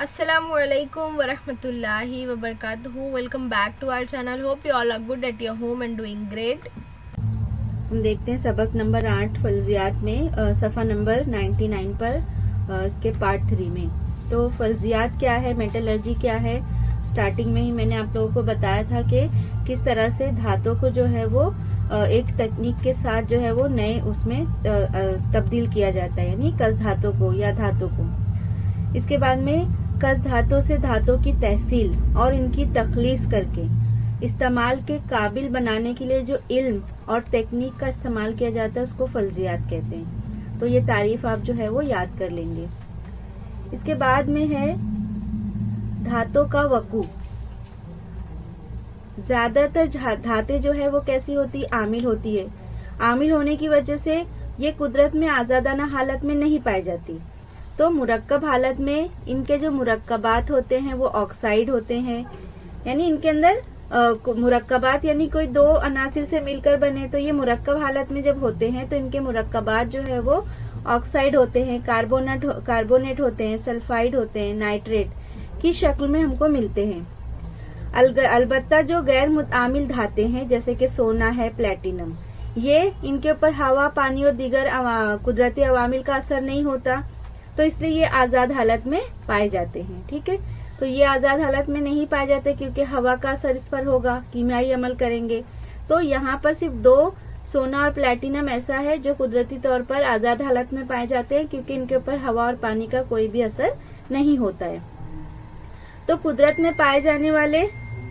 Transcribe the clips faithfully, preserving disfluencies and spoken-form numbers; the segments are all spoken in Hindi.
Assalamualaikum warahmatullahi wabarakatuh. Welcome back to our channel. Hope you all are good at your home and doing great. हम देखते हैं सबक नंबर आठ फल्जियात में आ, सफ़ा नंबर निन्यानवे पर आ, इसके पार्ट थ्री में। तो फल्जियात क्या है, मेटलर्जी क्या है, स्टार्टिंग में ही मैंने आप लोगों को बताया था कि किस तरह से धातु को जो है वो आ, एक तकनीक के साथ जो है वो नए उसमें आ, आ, तब्दील किया जाता है, यानी कस धातु को या धातु को। इसके बाद में कस धातु से धातु की तहसील और इनकी तखलीस करके इस्तेमाल के काबिल बनाने के लिए जो इल्म और टेक्निक का इस्तेमाल किया जाता है उसको फल्जियात कहते हैं। तो ये तारीफ आप जो है वो याद कर लेंगे। इसके बाद में है धातु का वकू। ज्यादातर धातें जो है वो कैसी होती है, आमिल होती है। आमिल होने की वजह से ये कुदरत में आजादाना हालत में नहीं पाई जाती। तो मुरक्कब हालत में इनके जो मुरक्कबात होते हैं वो ऑक्साइड होते हैं, यानी इनके अंदर मुरक्कबात यानी कोई दो अनासिर से मिलकर बने। तो ये मुरक्कब हालत में जब होते हैं तो इनके मुरक्कबात जो है वो ऑक्साइड होते हैं, कार्बोनेट कार्बोनेट होते हैं, सल्फाइड होते हैं, नाइट्रेट की शक्ल में हमको मिलते हैं। अलबत्ता जो गैर मुतामिल धातें हैं जैसे कि सोना है, प्लेटिनम, ये इनके ऊपर हवा, पानी और दीगर कुदरती अवामिल का असर नहीं होता, तो इसलिए ये आजाद हालत में पाए जाते हैं। ठीक है, तो ये आजाद हालत में नहीं पाए जाते क्योंकि हवा का असर इस पर होगा, कीमियाई अमल करेंगे। तो यहाँ पर सिर्फ दो सोना और प्लेटिनम ऐसा है जो कुदरती तौर पर आजाद हालत में पाए जाते हैं क्योंकि इनके ऊपर हवा और पानी का कोई भी असर नहीं होता है। तो कुदरत में पाए जाने वाले,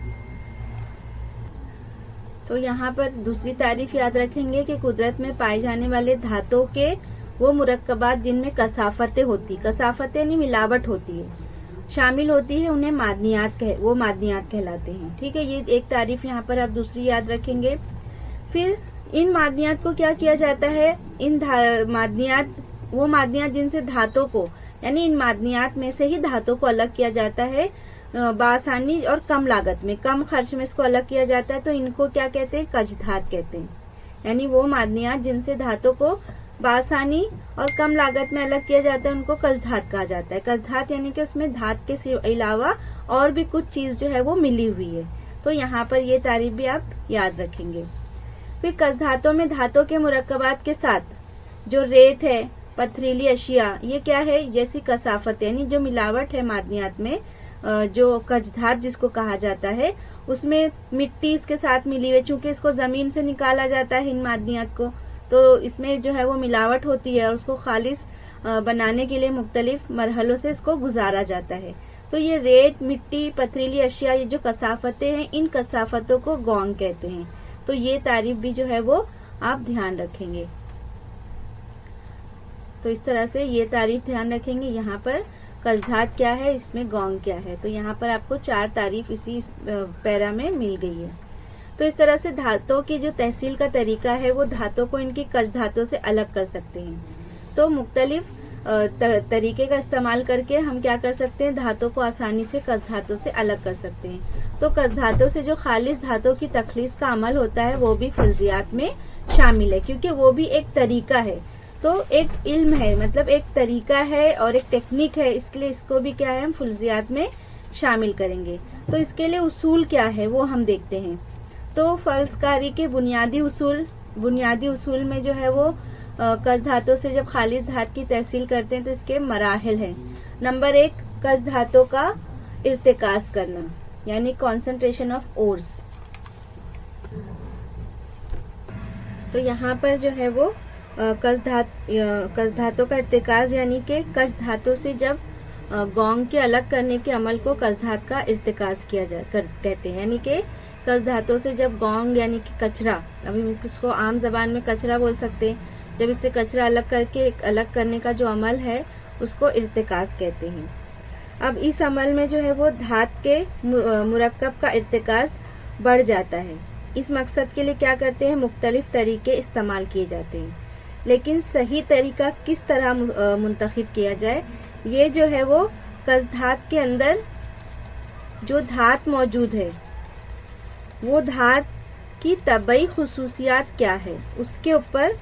तो यहाँ पर दूसरी तारीफ याद रखेंगे कि कुदरत में पाए जाने वाले धातुओं के वो मुरक्कबात जिनमें कसाफतें होती, कसाफतें यानी मिलावट होती है, शामिल होती है, उन्हें मादनियात कह, वो मादनियात कहलाते हैं। ठीक है, ये एक तारीफ यहाँ पर आप दूसरी याद रखेंगे। फिर इन मादनियात को क्या किया जाता है, इन मादनियात वो मादनियात जिनसे धातु को, यानी इन मादनियात में से ही धातु को अलग किया जाता है बासानी और कम लागत में, कम खर्च में इसको अलग किया जाता है। तो इनको क्या कहते हैं, कजधात कहते हैं। यानी वो मादनियात जिनसे धातु को बासानी और कम लागत में अलग किया जाता है उनको कजधात कहा जाता है। कजधात यानी कि उसमें धात के अलावा और भी कुछ चीज जो है वो मिली हुई है। तो यहाँ पर ये तारीफ भी आप याद रखेंगे। फिर कजधातों में धातु के मुरक्कबात के साथ जो रेत है, पथरीली अशिया, ये क्या है, जैसी कसाफत यानी जो मिलावट है मादनियात में, जो कजधात जिसको कहा जाता है, उसमें मिट्टी उसके साथ मिली हुई, चूंकि इसको जमीन से निकाला जाता है इन मादनियात को, तो इसमें जो है वो मिलावट होती है और उसको खालिस बनाने के लिए मुख्तलिफ मरहलों से इसको गुजारा जाता है। तो ये रेत, मिट्टी, पथरीली अशिया, ये जो कसाफतें हैं, इन कसाफतों को गौंग कहते हैं। तो ये तारीफ भी जो है वो आप ध्यान रखेंगे। तो इस तरह से ये तारीफ ध्यान रखेंगे। यहाँ पर कजधात क्या है, इसमें गौंग क्या है। तो यहाँ पर आपको चार तारीफ इसी पैरा में मिल गई है। तो इस तरह से धातुओं की जो तहसील का तरीका है वो धातु को इनकी कश धातु से अलग कर सकते हैं। तो मुख्तलिफ तरीके का इस्तेमाल करके हम क्या कर सकते हैं, धातु को आसानी से कश धातु से अलग कर सकते हैं। तो कश धातु से जो खालिस धातु की तखलीस का अमल होता है वो भी फल्जियात में शामिल है, क्योंकि वो भी एक तरीका है। तो एक इल्म है, मतलब एक तरीका है और एक टेक्निक है, इसके लिए इसको भी क्या है हम फल्जियात में शामिल करेंगे। तो इसके लिए उसूल क्या है वो हम देखते हैं। तो फल्सकारी के बुनियादी उसूल, बुनियादी उसूल में जो है वो कस धातु से जब खालिस धात की तहसील करते हैं तो इसके मराहिल हैं। नंबर एक, कस धातु का इर्तिकास करना, यानी कॉन्सेंट्रेशन ऑफ ओर्स। तो यहाँ पर जो है वो कस धात कस धातु का इर्तिकास यानी कि कस धातु से जब गौंग के अलग करने के अमल को कस धात का इर्तिकास किया जा कर, कहते हैं। यानी कि कस धातु से जब गौंग यानी कि कचरा, अभी उसको आम जबान में कचरा बोल सकते हैं, जब इससे कचरा अलग करके अलग करने का जो अमल है उसको इर्तिकास कहते हैं। अब इस अमल में जो है वो धात के मुरक्कब का इर्तिकास बढ़ जाता है। इस मकसद के लिए क्या करते हैं, मुख्तलिफ तरीके इस्तेमाल किए जाते हैं, लेकिन सही तरीका किस तरह मुंतखब किया जाए, ये जो है वो कस धात के अंदर जो धात मौजूद है वो धात की तबई खुसूसियात क्या है उसके ऊपर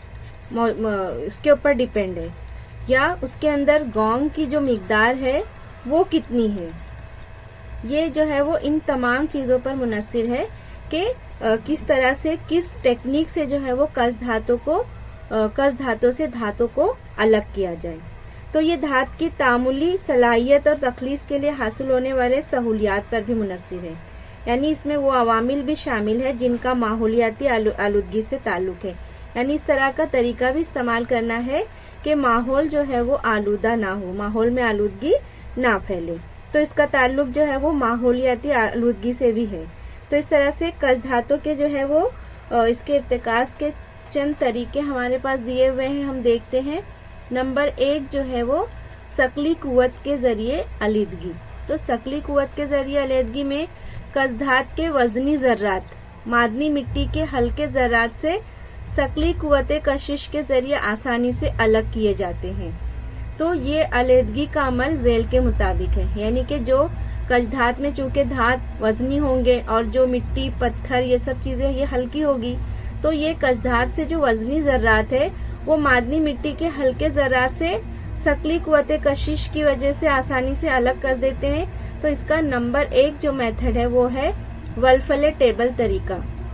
उसके ऊपर डिपेंड है, या उसके अंदर गौंग की जो मिकदार है वो कितनी है। ये जो है वो इन तमाम चीजों पर मुनस्सिर है कि किस तरह से, किस टेक्निक से जो है वो कस धातु को कस धातु से धातु को अलग किया जाए। तो ये धातु की तामुली सलाहियत और तखलीस के लिए हासिल होने वाले सहूलियात पर भी मुनस्सिर है। यानी इसमें वो अवामिल भी शामिल है जिनका माहौलियाती आलूदगी से ताल्लुक है। यानी इस तरह का तरीका भी इस्तेमाल करना है कि माहौल जो है वो आलूदा ना हो, माहौल में आलूदगी ना फैले। तो इसका ताल्लुक जो है वो माहौलियाती आलूदगी से भी है। तो इस तरह से कस धातु के जो है वो इसके इर्तिकाज के चंद तरीके हमारे पास दिए हुए हैं, हम देखते हैं। नंबर एक जो है वो सकली कुव्वत के जरिए अलीदगी। तो सकली कुव्वत के जरिए अलीदगी में कस धातु के वजनी जर्रात मादनी मिट्टी के हल्के जर्रात से सकली कुव्वत कशिश के जरिए आसानी से अलग किए जाते हैं। तो ये अलीदगी का अमल झेल के मुताबिक है। यानी कि जो कस धातु में चूंकि धातु वजनी होंगे और जो मिट्टी पत्थर ये सब चीजें ये हल्की होगी, तो ये कस धातु से जो वजनी जर्रात है वो मादनी मिट्टी के हल्के जर्रात से सकली कुव्वत कशिश की वजह से आसानी से अलग कर देते हैं। तो इसका नंबर एक जो मेथड है वो है वल्फले टेबल तरीका।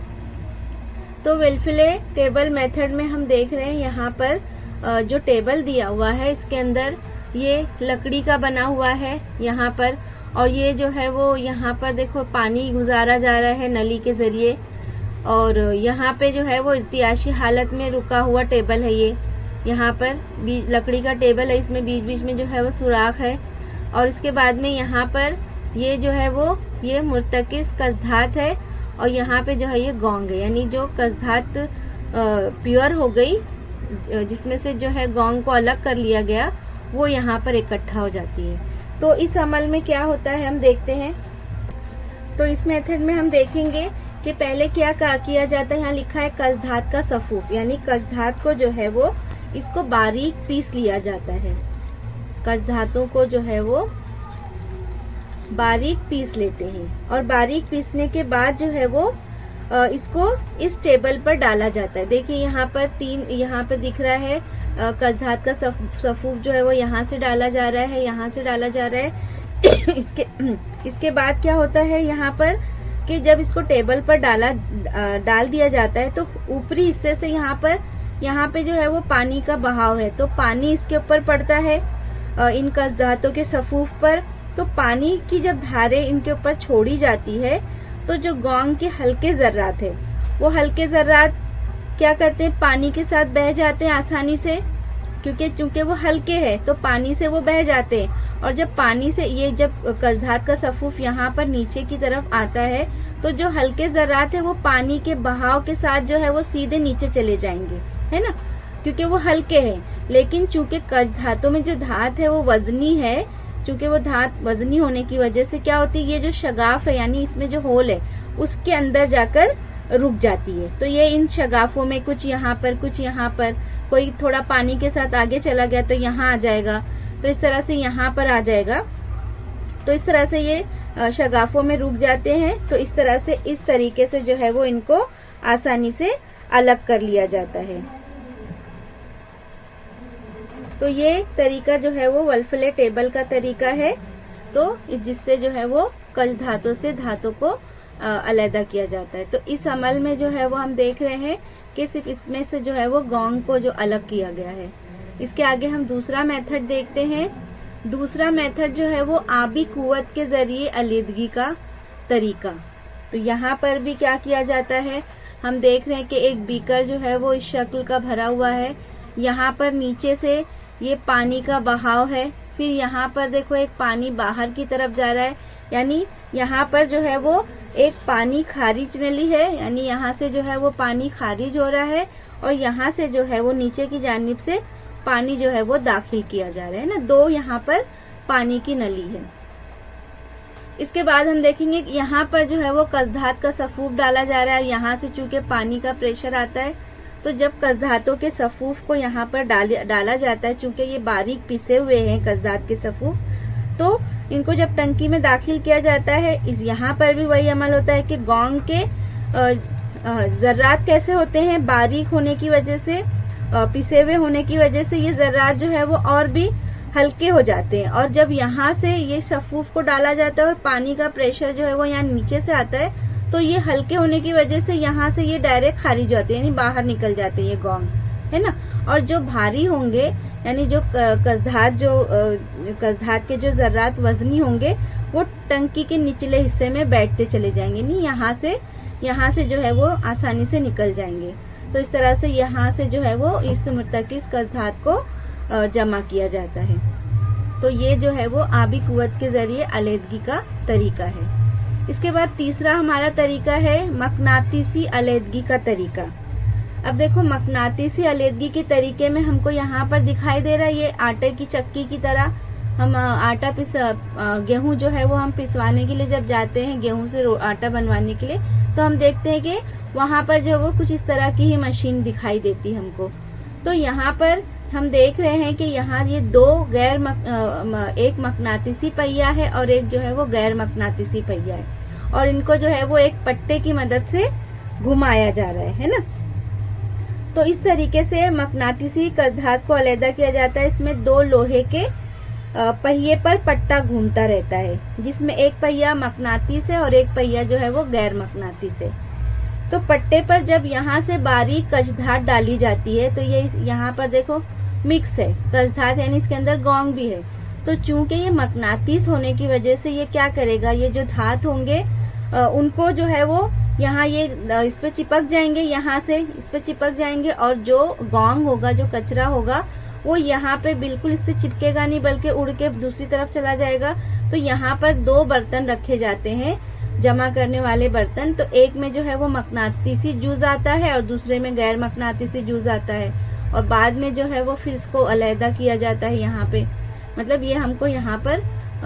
तो वल्फले टेबल मेथड में हम देख रहे हैं यहाँ पर जो टेबल दिया हुआ है इसके अंदर ये लकड़ी का बना हुआ है यहाँ पर, और ये जो है वो यहाँ पर देखो पानी गुजारा जा रहा है नली के जरिए, और यहाँ पे जो है वो इर्तियाशी हालत में रुका हुआ टेबल है। ये यहाँ पर लकड़ी का टेबल है, इसमें बीच बीच में जो है वो सुराख है, और इसके बाद में यहाँ पर ये जो है वो ये मुर्तकिस कस धातु है, और यहाँ पे जो है ये गोंग है। यानी जो कस धातु प्योर हो गई जिसमें से जो है गोंग को अलग कर लिया गया वो यहाँ पर इकट्ठा हो जाती है। तो इस अमल में क्या होता है हम देखते हैं। तो इस मेथड में हम देखेंगे कि पहले क्या किया जाता है। यहाँ लिखा है कस धातु का सफूफ, यानी कस धातु को जो है वो इसको बारीक पीस लिया जाता है। कस धातु को जो है वो बारीक पीस लेते हैं, और बारीक पीसने के बाद जो है वो इसको इस टेबल पर डाला जाता है। देखिए यहाँ पर तीन यहाँ पर दिख रहा है कस धातु का सफूफ जो है वो यहाँ से डाला जा रहा है, यहाँ से डाला जा रहा है। इसके इसके बाद क्या होता है यहाँ पर कि जब इसको टेबल पर डाला डाल दिया जाता है तो ऊपरी हिस्से से यहाँ पर यहाँ पे जो है वो पानी का बहाव है, तो पानी इसके ऊपर पड़ता है इन कस धातु के सफूफ पर। तो पानी की जब धारें इनके ऊपर छोड़ी जाती है तो जो गोंग के हल्के जर्रात है वो हल्के जर्रात क्या करते हैं, पानी के साथ बह जाते हैं आसानी से, क्योंकि चूंकि वो हल्के हैं तो पानी से वो बह जाते हैं। और जब पानी से ये जब कस धातु का सफूफ यहाँ पर नीचे की तरफ आता है तो जो हल्के जर्रात है वो पानी के बहाव के साथ जो है वो सीधे नीचे चले जाएंगे, है ना, क्योंकि वो हल्के हैं। लेकिन चूंकि कस धातु में जो धातु है वो वजनी है, चूंकि वो धातु वजनी होने की वजह से क्या होती है, ये जो शगाफ है यानी इसमें जो होल है उसके अंदर जाकर रुक जाती है। तो ये इन शगाफों में कुछ यहाँ पर कुछ यहाँ पर, कोई थोड़ा पानी के साथ आगे चला गया तो यहाँ आ जाएगा, तो इस तरह से यहाँ पर आ जाएगा। तो इस तरह से ये शगाफों में रुक जाते हैं। तो इस तरह से इस तरीके से जो है वो इनको आसानी से अलग कर लिया जाता है। तो ये तरीका जो है वो वल्फले टेबल का तरीका है, तो जिससे जो है वो कस धातु से धातु को अलहदा किया जाता है। तो इस अमल में जो है वो हम देख रहे हैं कि सिर्फ इसमें से जो है वो गोंग को जो अलग किया गया है। इसके आगे हम दूसरा मेथड देखते हैं। दूसरा मेथड जो है वो आबी कुव्वत के जरिए अलीदगी का तरीका। तो यहाँ पर भी क्या किया जाता है, हम देख रहे हैं कि एक बीकर जो है वो इस शक्ल का भरा हुआ है। यहाँ पर नीचे से ये पानी का बहाव है, फिर यहाँ पर देखो एक पानी बाहर की तरफ जा रहा है, यानी यहाँ पर जो है वो एक पानी खारिज नली है, यानी यहाँ से जो है वो पानी खारिज हो रहा है, और यहाँ से जो है वो नीचे की जानिब से पानी जो है वो दाखिल किया जा रहा है ना। दो यहाँ पर पानी की नली है। इसके बाद हम देखेंगे कि यहाँ पर जो है वो कस धातु का सफूफ डाला जा रहा है। यहाँ से चूंकि पानी का प्रेशर आता है तो जब कस धातु के सफूफ को यहाँ पर डाल, डाला जाता है, चूंकि ये बारीक पिसे हुए हैं कस धातु के सफूफ, तो इनको जब टंकी में दाखिल किया जाता है, इस यहाँ पर भी वही अमल होता है कि गोंग के जर्रात कैसे होते हैं, बारीक होने की वजह से, पिसे हुए होने की वजह से ये जर्रात जो है वो और भी हल्के हो जाते हैं। और जब यहाँ से ये सफूफ को डाला जाता है और पानी का प्रेशर जो है वो यहाँ नीचे से आता है, तो ये हल्के होने की वजह से यहाँ से ये डायरेक्ट खारिज होते हैं, यानी बाहर निकल जाते हैं ये गोंग, है ना। और जो भारी होंगे, यानी जो कसधात जो कसधात के जो जर्रात वजनी होंगे, वो टंकी के निचले हिस्से में बैठते चले जाएंगे, नहीं यहाँ से यहाँ से जो है वो आसानी से निकल जाएंगे। तो इस तरह से यहाँ से जो है वो इस मुर्तकिस कसधात को जमा किया जाता है। तो ये जो है वो आबी कुव्वत के जरिए अलहदगी का तरीका है। इसके बाद तीसरा हमारा तरीका है मकनातीसी अलहदगी का तरीका। अब देखो, मकनातीसी अलहदगी के तरीके में हमको यहाँ पर दिखाई दे रहा है ये आटे की चक्की की तरह। हम आटा पिस गेहूं जो है वो हम पिसवाने के लिए जब जाते हैं, गेहूं से आटा बनवाने के लिए, तो हम देखते हैं कि वहां पर जो वो कुछ इस तरह की ही मशीन दिखाई देती है हमको। तो यहाँ पर हम देख रहे हैं कि यहाँ ये दो गैर मक, एक मकनातीसी पहिया है और एक जो है वो गैर मकनातीसी पहिया है, और इनको जो है वो एक पट्टे की मदद से घुमाया जा रहा है, है ना। तो इस तरीके से मकनातीसी कसधात को अलहदा किया जाता है। इसमें दो लोहे के पहिए पर पट्टा घूमता रहता है, जिसमें एक पहिया मकनातीस है और एक पहिया जो है वो गैर मकनातीस है। तो पट्टे पर जब यहाँ से बारीक कसधात डाली जाती है, तो ये यहाँ पर देखो मिक्स है कसधात, यानी इसके अंदर गोंग भी है। तो चूंकि ये मकनातीस होने की वजह से ये क्या करेगा, ये जो धात होंगे उनको जो है वो यहाँ ये इस पे चिपक जाएंगे, यहाँ से इस पे चिपक जाएंगे, और जो गोंग होगा, जो कचरा होगा, वो यहाँ पे बिल्कुल इससे चिपकेगा नहीं, बल्कि उड़ के दूसरी तरफ चला जाएगा। तो यहाँ पर दो बर्तन रखे जाते हैं, जमा करने वाले बर्तन। तो एक में जो है वो मकनातीसी जूज आता है और दूसरे में गैर मकनातीसी जूज आता है, और बाद में जो है वो फिर इसको अलहदा किया जाता है। यहाँ पे मतलब ये हमको यहाँ पर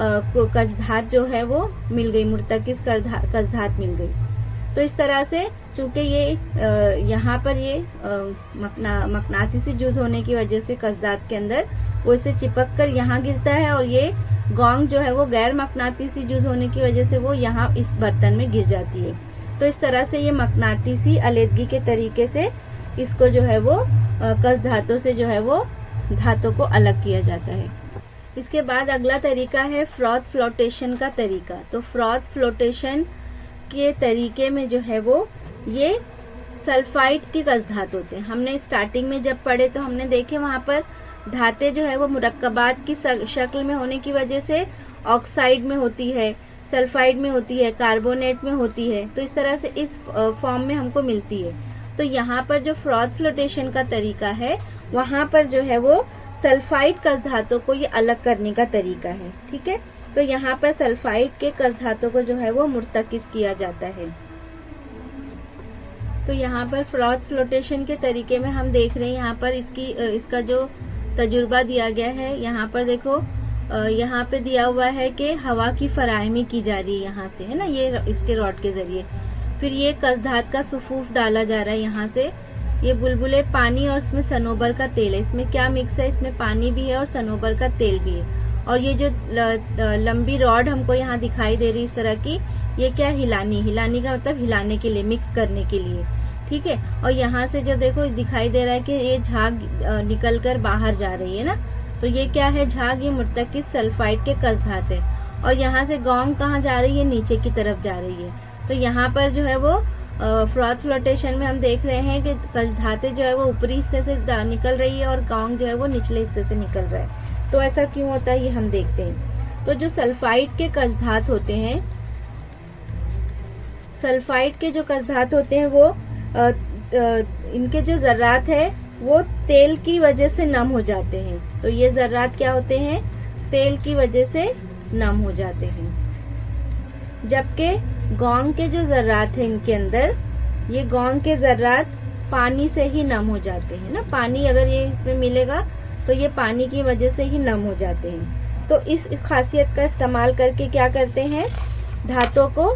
कसधात जो है वो मिल गई, मुर्तकिस कसधात मिल गई। तो इस तरह से चूंकि ये यहाँ पर ये मकना मकनातीसी जूज होने की वजह से कसधात के अंदर वो इसे चिपक कर यहाँ गिरता है, और ये गोंग जो है वो गैर मकनातीसी जूज होने की वजह से वो यहाँ इस बर्तन में गिर जाती है। तो इस तरह से ये मकनातीसी अलहदगी के तरीके से इसको जो है वो कसधातों से जो है वो धातों को अलग किया जाता है। इसके बाद अगला तरीका है फ्रॉथ फ्लोटेशन का तरीका। तो फ्रॉथ फ्लोटेशन के तरीके में जो है वो ये सल्फाइड के कसधात होते हैं। हमने स्टार्टिंग में जब पढ़े तो हमने देखे वहां पर धातें जो है वो मुरक्कबात की शक्ल में होने की वजह से ऑक्साइड में होती है, सल्फाइड में होती है, कार्बोनेट में होती है। तो इस तरह से इस फॉर्म में हमको मिलती है। तो यहाँ पर जो फ्रॉथ फ्लोटेशन का तरीका है, वहां पर जो है वो सल्फाइड कसधातों को ये अलग करने का तरीका है, ठीक है। तो यहाँ पर सल्फाइड के कसधातों को जो है वो मुर्तकिस किया जाता है। तो यहाँ पर फ्रॉथ फ्लोटेशन के तरीके में हम देख रहे हैं, यहाँ पर इसकी इसका जो तजुर्बा दिया गया है, यहाँ पर देखो यहाँ पे दिया हुआ है कि हवा की फराहमी की जा रही है यहाँ से, है ना, ये इसके रॉड के जरिए। फिर ये कसधात का सुफूफ डाला जा रहा है यहाँ से। ये बुलबुले पानी और इसमें सनोबर का तेल है। इसमें क्या मिक्स है, इसमें पानी भी है और सनोबर का तेल भी है। और ये जो लंबी रॉड हमको यहाँ दिखाई दे रही इस तरह की, ये क्या, हिलानी। हिलानी का मतलब हिलाने के लिए, मिक्स करने के लिए, ठीक है। और यहाँ से जो देखो दिखाई दे रहा है कि ये झाग निकल कर बाहर जा रही है ना, तो ये क्या है, झाग, ये मुर्तकिस सल्फाइड के कसधात है। और यहाँ से गोंग कहाँ जा रही है, नीचे की तरफ जा रही है। तो यहाँ पर जो है वो फ्रॉथ फ्लोटेशन में हम देख रहे हैं कि कसधातें जो है वो ऊपरी हिस्से से निकल रही है और गोंग जो है वो निचले हिस्से से निकल रहा है। तो ऐसा क्यों होता है ये हम देखते हैं। तो जो सल्फाइड के कसधात होते हैं, सल्फाइड के जो कसधात होते हैं वो आ, आ, इनके जो जर्रात है वो तेल की वजह से नम हो जाते हैं। तो ये जर्रात क्या होते हैं, तेल की वजह से नम हो जाते हैं। जबकि गोंग के जो जर्रात है इनके अंदर, ये गोंग के जर्रात पानी से ही नम हो जाते हैं ना। पानी अगर ये इसमें मिलेगा तो ये पानी की वजह से ही नम हो जाते हैं। तो इस खासियत का इस्तेमाल करके क्या करते हैं, धातों को,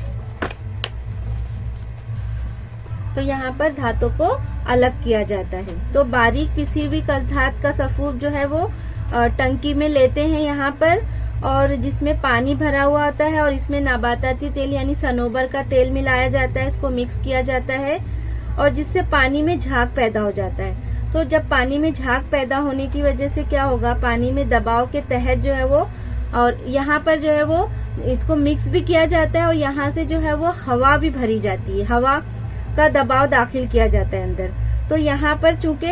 तो यहाँ पर धातों को अलग किया जाता है। तो बारीक पिसी हुई कसधात का सफूफ जो है वो टंकी में लेते हैं यहाँ पर, और जिसमें पानी भरा हुआ होता है, और इसमें नाबाताती तेल यानी सनोबर का तेल मिलाया जाता है। इसको मिक्स किया जाता है और जिससे पानी में झाग पैदा हो जाता है। तो जब पानी में झाग पैदा होने की वजह से क्या होगा, पानी में दबाव के तहत जो है वो, और यहाँ पर जो है वो इसको मिक्स भी किया जाता है और यहाँ से जो है वो हवा भी भरी जाती है, हवा का दबाव दाखिल किया जाता है अंदर। तो यहाँ पर चूंकि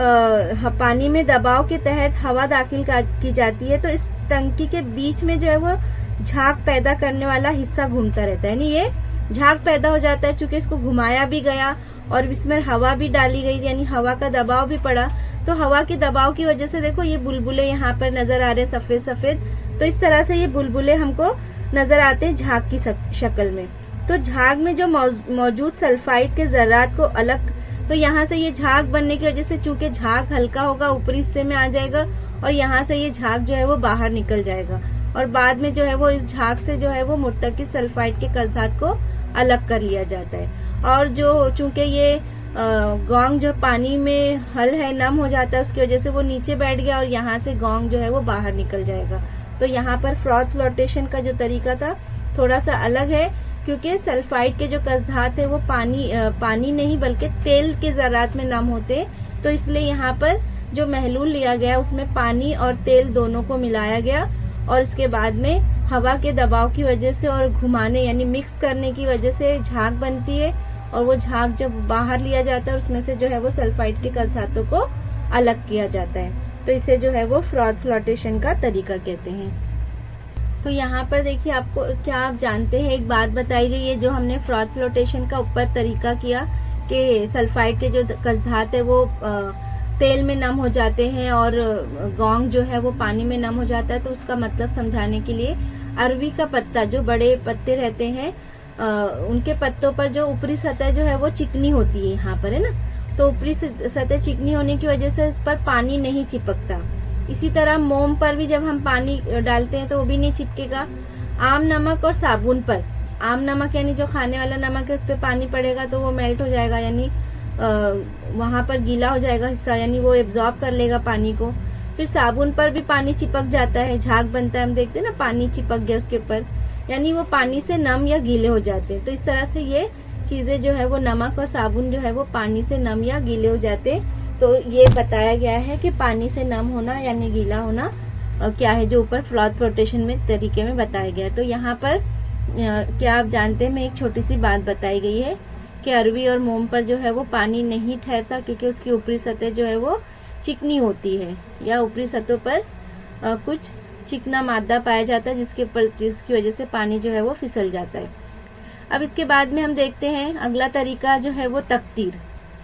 पानी में दबाव के तहत हवा दाखिल की जाती है, तो इस टंकी के बीच में जो है वो झाग पैदा करने वाला हिस्सा घूमता रहता है, यानी ये झाग पैदा हो जाता है। चूंकि इसको घुमाया भी गया और इसमें हवा भी डाली गई, यानी हवा का दबाव भी पड़ा, तो हवा के दबाव की वजह से देखो ये बुलबुले यहाँ पर नजर आ रहे हैं सफेद सफेद। तो इस तरह से ये बुलबुले हमको नजर आते हैं झाग की शक्ल में। तो झाग में जो मौजूद सल्फाइड के जर्रात को अलग, तो यहाँ से ये झाग बनने की वजह से चूंकि झाग हल्का होगा ऊपरी हिस्से में आ जाएगा और यहाँ से ये झाग जो है वो बाहर निकल जाएगा और बाद में जो है वो इस झाग से जो है वो मुर्तकिज सल्फाइड के कसधात को अलग कर लिया जाता है। और जो चूंकि ये गोंग जो पानी में हल है नम हो जाता है, उसकी वजह से वो नीचे बैठ गया और यहाँ से गोंग जो है वो बाहर निकल जाएगा। तो यहाँ पर फ्रॉथ फ्लोटेशन का जो तरीका था थोड़ा सा अलग है, क्योंकि सल्फाइड के जो कसधात है वो पानी पानी नहीं बल्कि तेल के ज़रात में नम होते हैं। तो इसलिए यहाँ पर जो महलूल लिया गया उसमें पानी और तेल दोनों को मिलाया गया और इसके बाद में हवा के दबाव की वजह से और घुमाने यानी मिक्स करने की वजह से झाग बनती है और वो झाग जब बाहर लिया जाता है उसमें से जो है वो सल्फाइड के कसधातों को अलग किया जाता है। तो इसे जो है वो फ्रॉथ फ्लोटेशन का तरीका कहते हैं। तो यहाँ पर देखिए, आपको क्या आप जानते हैं, एक बात बताई गई है जो हमने फ्रॉथ फ्लोटेशन का ऊपर तरीका किया कि सल्फाइड के जो कसधात है वो तेल में नम हो जाते हैं और गोंग जो है वो पानी में नम हो जाता है। तो उसका मतलब समझाने के लिए अरवी का पत्ता, जो बड़े पत्ते रहते हैं आ, उनके पत्तों पर जो ऊपरी सतह जो है वो चिकनी होती है यहाँ पर, है ना। तो ऊपरी सतह चिकनी होने की वजह से इस पर पानी नहीं चिपकता। इसी तरह मोम पर भी जब हम पानी डालते हैं तो वो भी नहीं चिपकेगा। आम नमक और साबुन पर, आम नमक यानी जो खाने वाला नमक है उस पर पानी पड़ेगा तो वो मेल्ट हो जाएगा, यानी वहां पर गीला हो जाएगा हिस्सा, यानी वो एब्जॉर्ब कर लेगा पानी को। फिर साबुन पर भी पानी चिपक जाता है, झाग बनता है, हम देखते हैं ना पानी चिपक गया उसके ऊपर, यानी वो पानी से नम या गीले हो जाते हैं। तो इस तरह से ये चीजें जो है वो नमक और साबुन जो है वो पानी से नम या गीले हो जाते हैं। तो ये बताया गया है कि पानी से नम होना यानी गीला होना क्या है, जो ऊपर फ्लॉथ फ्लोटेशन में तरीके में बताया गया है। तो यहाँ पर क्या आप जानते हैं, मैं एक छोटी सी बात बताई गई है कि अरवी और मोम पर जो है वो पानी नहीं ठहरता क्योंकि उसकी ऊपरी सतह जो है वो चिकनी होती है या ऊपरी सतह पर आ, कुछ चिकना मादा पाया जाता है जिसके पर जिसकी वजह से पानी जो है वो फिसल जाता है। अब इसके बाद में हम देखते हैं अगला तरीका जो है वो तकतीर।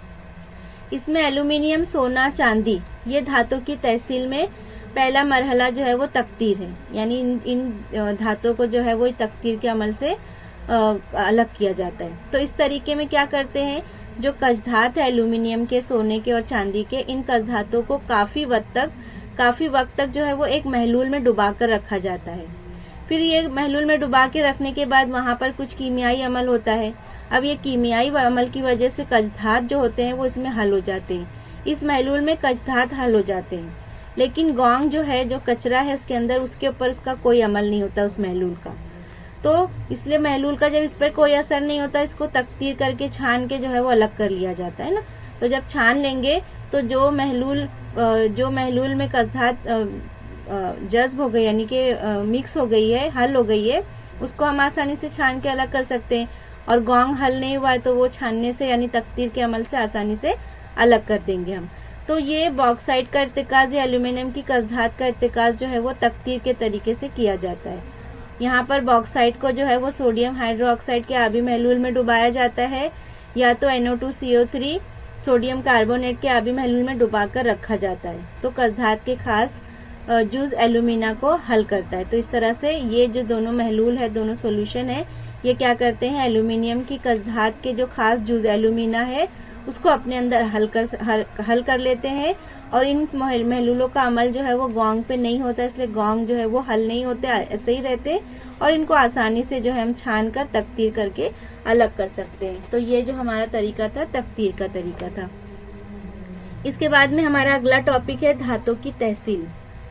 इसमें एल्यूमिनियम, सोना, चांदी ये धातु की तहसील में पहला मरहला जो है वो तकतीर है, यानी इन, इन धातुओं को जो है वो तकतीर के अमल से आ, अलग किया जाता है। तो इस तरीके में क्या करते हैं, जो कसधात है एल्यूमिनियम के, सोने के और चांदी के, इन कसधातों को काफी वक्त तक काफी वक्त तक जो है वो एक महलूल में डुबा कर रखा जाता है। फिर ये महलूल में डुबा के रखने के बाद वहां पर कुछ कीमियाई अमल होता है। अब ये कीमियाई अमल की वजह से कसधात जो होते हैं वो इसमें हल हो जाते हैं, इस महलूल में कसधात हल हो जाते हैं। लेकिन गोंग जो है, जो कचरा है उसके अंदर, उसके ऊपर उसका कोई अमल नहीं होता उस महलूल का। तो इसलिए महलूल का जब इस पर कोई असर नहीं होता, इसको तकतीर करके छान के जो है वो अलग कर लिया जाता है ना। तो जब छान लेंगे तो जो महलूल जो महलूल में कसधात जज्ब हो गई यानी कि मिक्स हो गई है, हल हो गई है, उसको हम आसानी से छान के अलग कर सकते हैं। और गोंग हल नहीं हुआ है तो वो छानने से यानी तकतीर के अमल से आसानी से अलग कर देंगे हम। तो ये बॉक्साइट का इर्तिकाज या एल्यूमिनियम की कसधात का इर्तिकाज जो है वो तकतीर के तरीके से किया जाता है। यहाँ पर बॉक्साइट को जो है वो सोडियम हाइड्रोक्साइड के आबी महलूल में डुबाया जाता है, या तो N O two C O three sodium carbonate के आबी महलूल में डुबाकर रखा जाता है। तो कसधात के खास जुज एल्यूमिना को हल करता है। तो इस तरह से ये जो दोनों महलूल है, दोनों सॉल्यूशन है, ये क्या करते हैं, एल्यूमिनियम की कसधात के जो खास जुज एल्यूमिना है उसको अपने अंदर हल कर हल, हल कर लेते हैं। और इन महलूलों का अमल जो है वो गोंग पे नहीं होता, इसलिए गोंग जो है वो हल नहीं होते, ऐसे ही रहते और इनको आसानी से जो है हम छान कर तकतीर करके अलग कर सकते हैं। तो ये जो हमारा तरीका था तकतीर का तरीका था। इसके बाद में हमारा अगला टॉपिक है धातु की तहसील।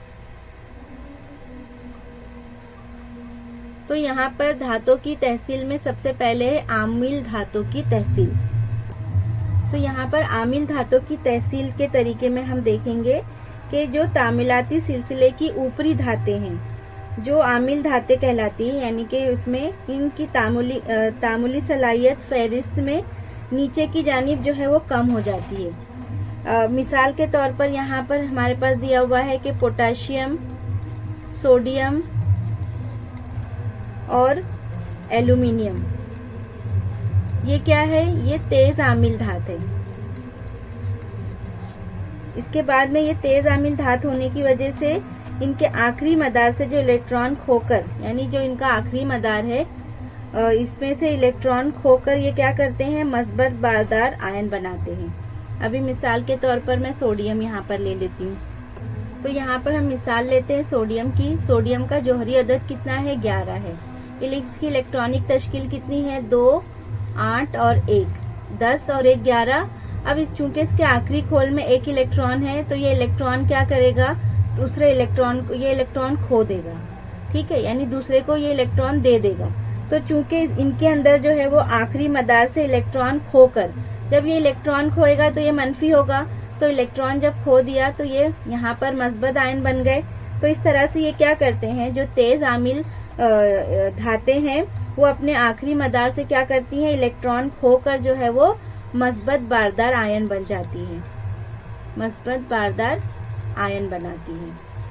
तो यहाँ पर धातु की तहसील में सबसे पहले है आमिल धातु की तहसील। तो तो यहाँ पर आमिल धातु की तहसील के तरीके में हम देखेंगे कि जो तामीलाती सिलसिले की ऊपरी धातें हैं जो आमिल धातें कहलाती हैं, यानी कि उसमें इनकी तामुली तामुली सलाहियत फहरिस्त में नीचे की जानिब जो है वो कम हो जाती है। आ, मिसाल के तौर पर यहाँ पर हमारे पास दिया हुआ है कि पोटाशियम, सोडियम और एल्यूमिनियम, ये क्या है, ये तेज आमिल धात है। इसके बाद में ये तेज आमिल धात होने की वजह से इनके आखिरी मदार से जो इलेक्ट्रॉन खोकर, यानी जो इनका आखिरी मदार है इसमें से इलेक्ट्रॉन खोकर ये क्या करते हैं, मस्बत बारदार आयन बनाते हैं। अभी मिसाल के तौर पर मैं सोडियम यहाँ पर ले लेती हूँ। तो यहाँ पर हम मिसाल लेते हैं सोडियम की। सोडियम का जौहरी अदद कितना है, ग्यारह है। इसकी इलेक्ट्रॉनिक तश्कील कितनी है, दो, आठ और एक, दस और एक ग्यारह। अब इस चूंकि इसके आखिरी खोल में एक इलेक्ट्रॉन है तो ये इलेक्ट्रॉन क्या करेगा, दूसरे इलेक्ट्रॉन को ये इलेक्ट्रॉन खो देगा, ठीक है, यानी दूसरे को ये इलेक्ट्रॉन दे देगा। तो चूंकि इनके अंदर जो है वो आखिरी मदार से इलेक्ट्रॉन खोकर, जब ये इलेक्ट्रॉन खोएगा तो ये मनफी होगा, तो इलेक्ट्रॉन जब खो दिया तो ये यहाँ पर मस्बत आयन बन गए। तो इस तरह से ये क्या करते हैं, जो तेज आमिल धातें हैं वो अपने आखिरी मदार से क्या करती हैं, इलेक्ट्रॉन खोकर जो है वो मस्बत बारदार आयन बन जाती है, मस्बत बारदार आयन बनाती है।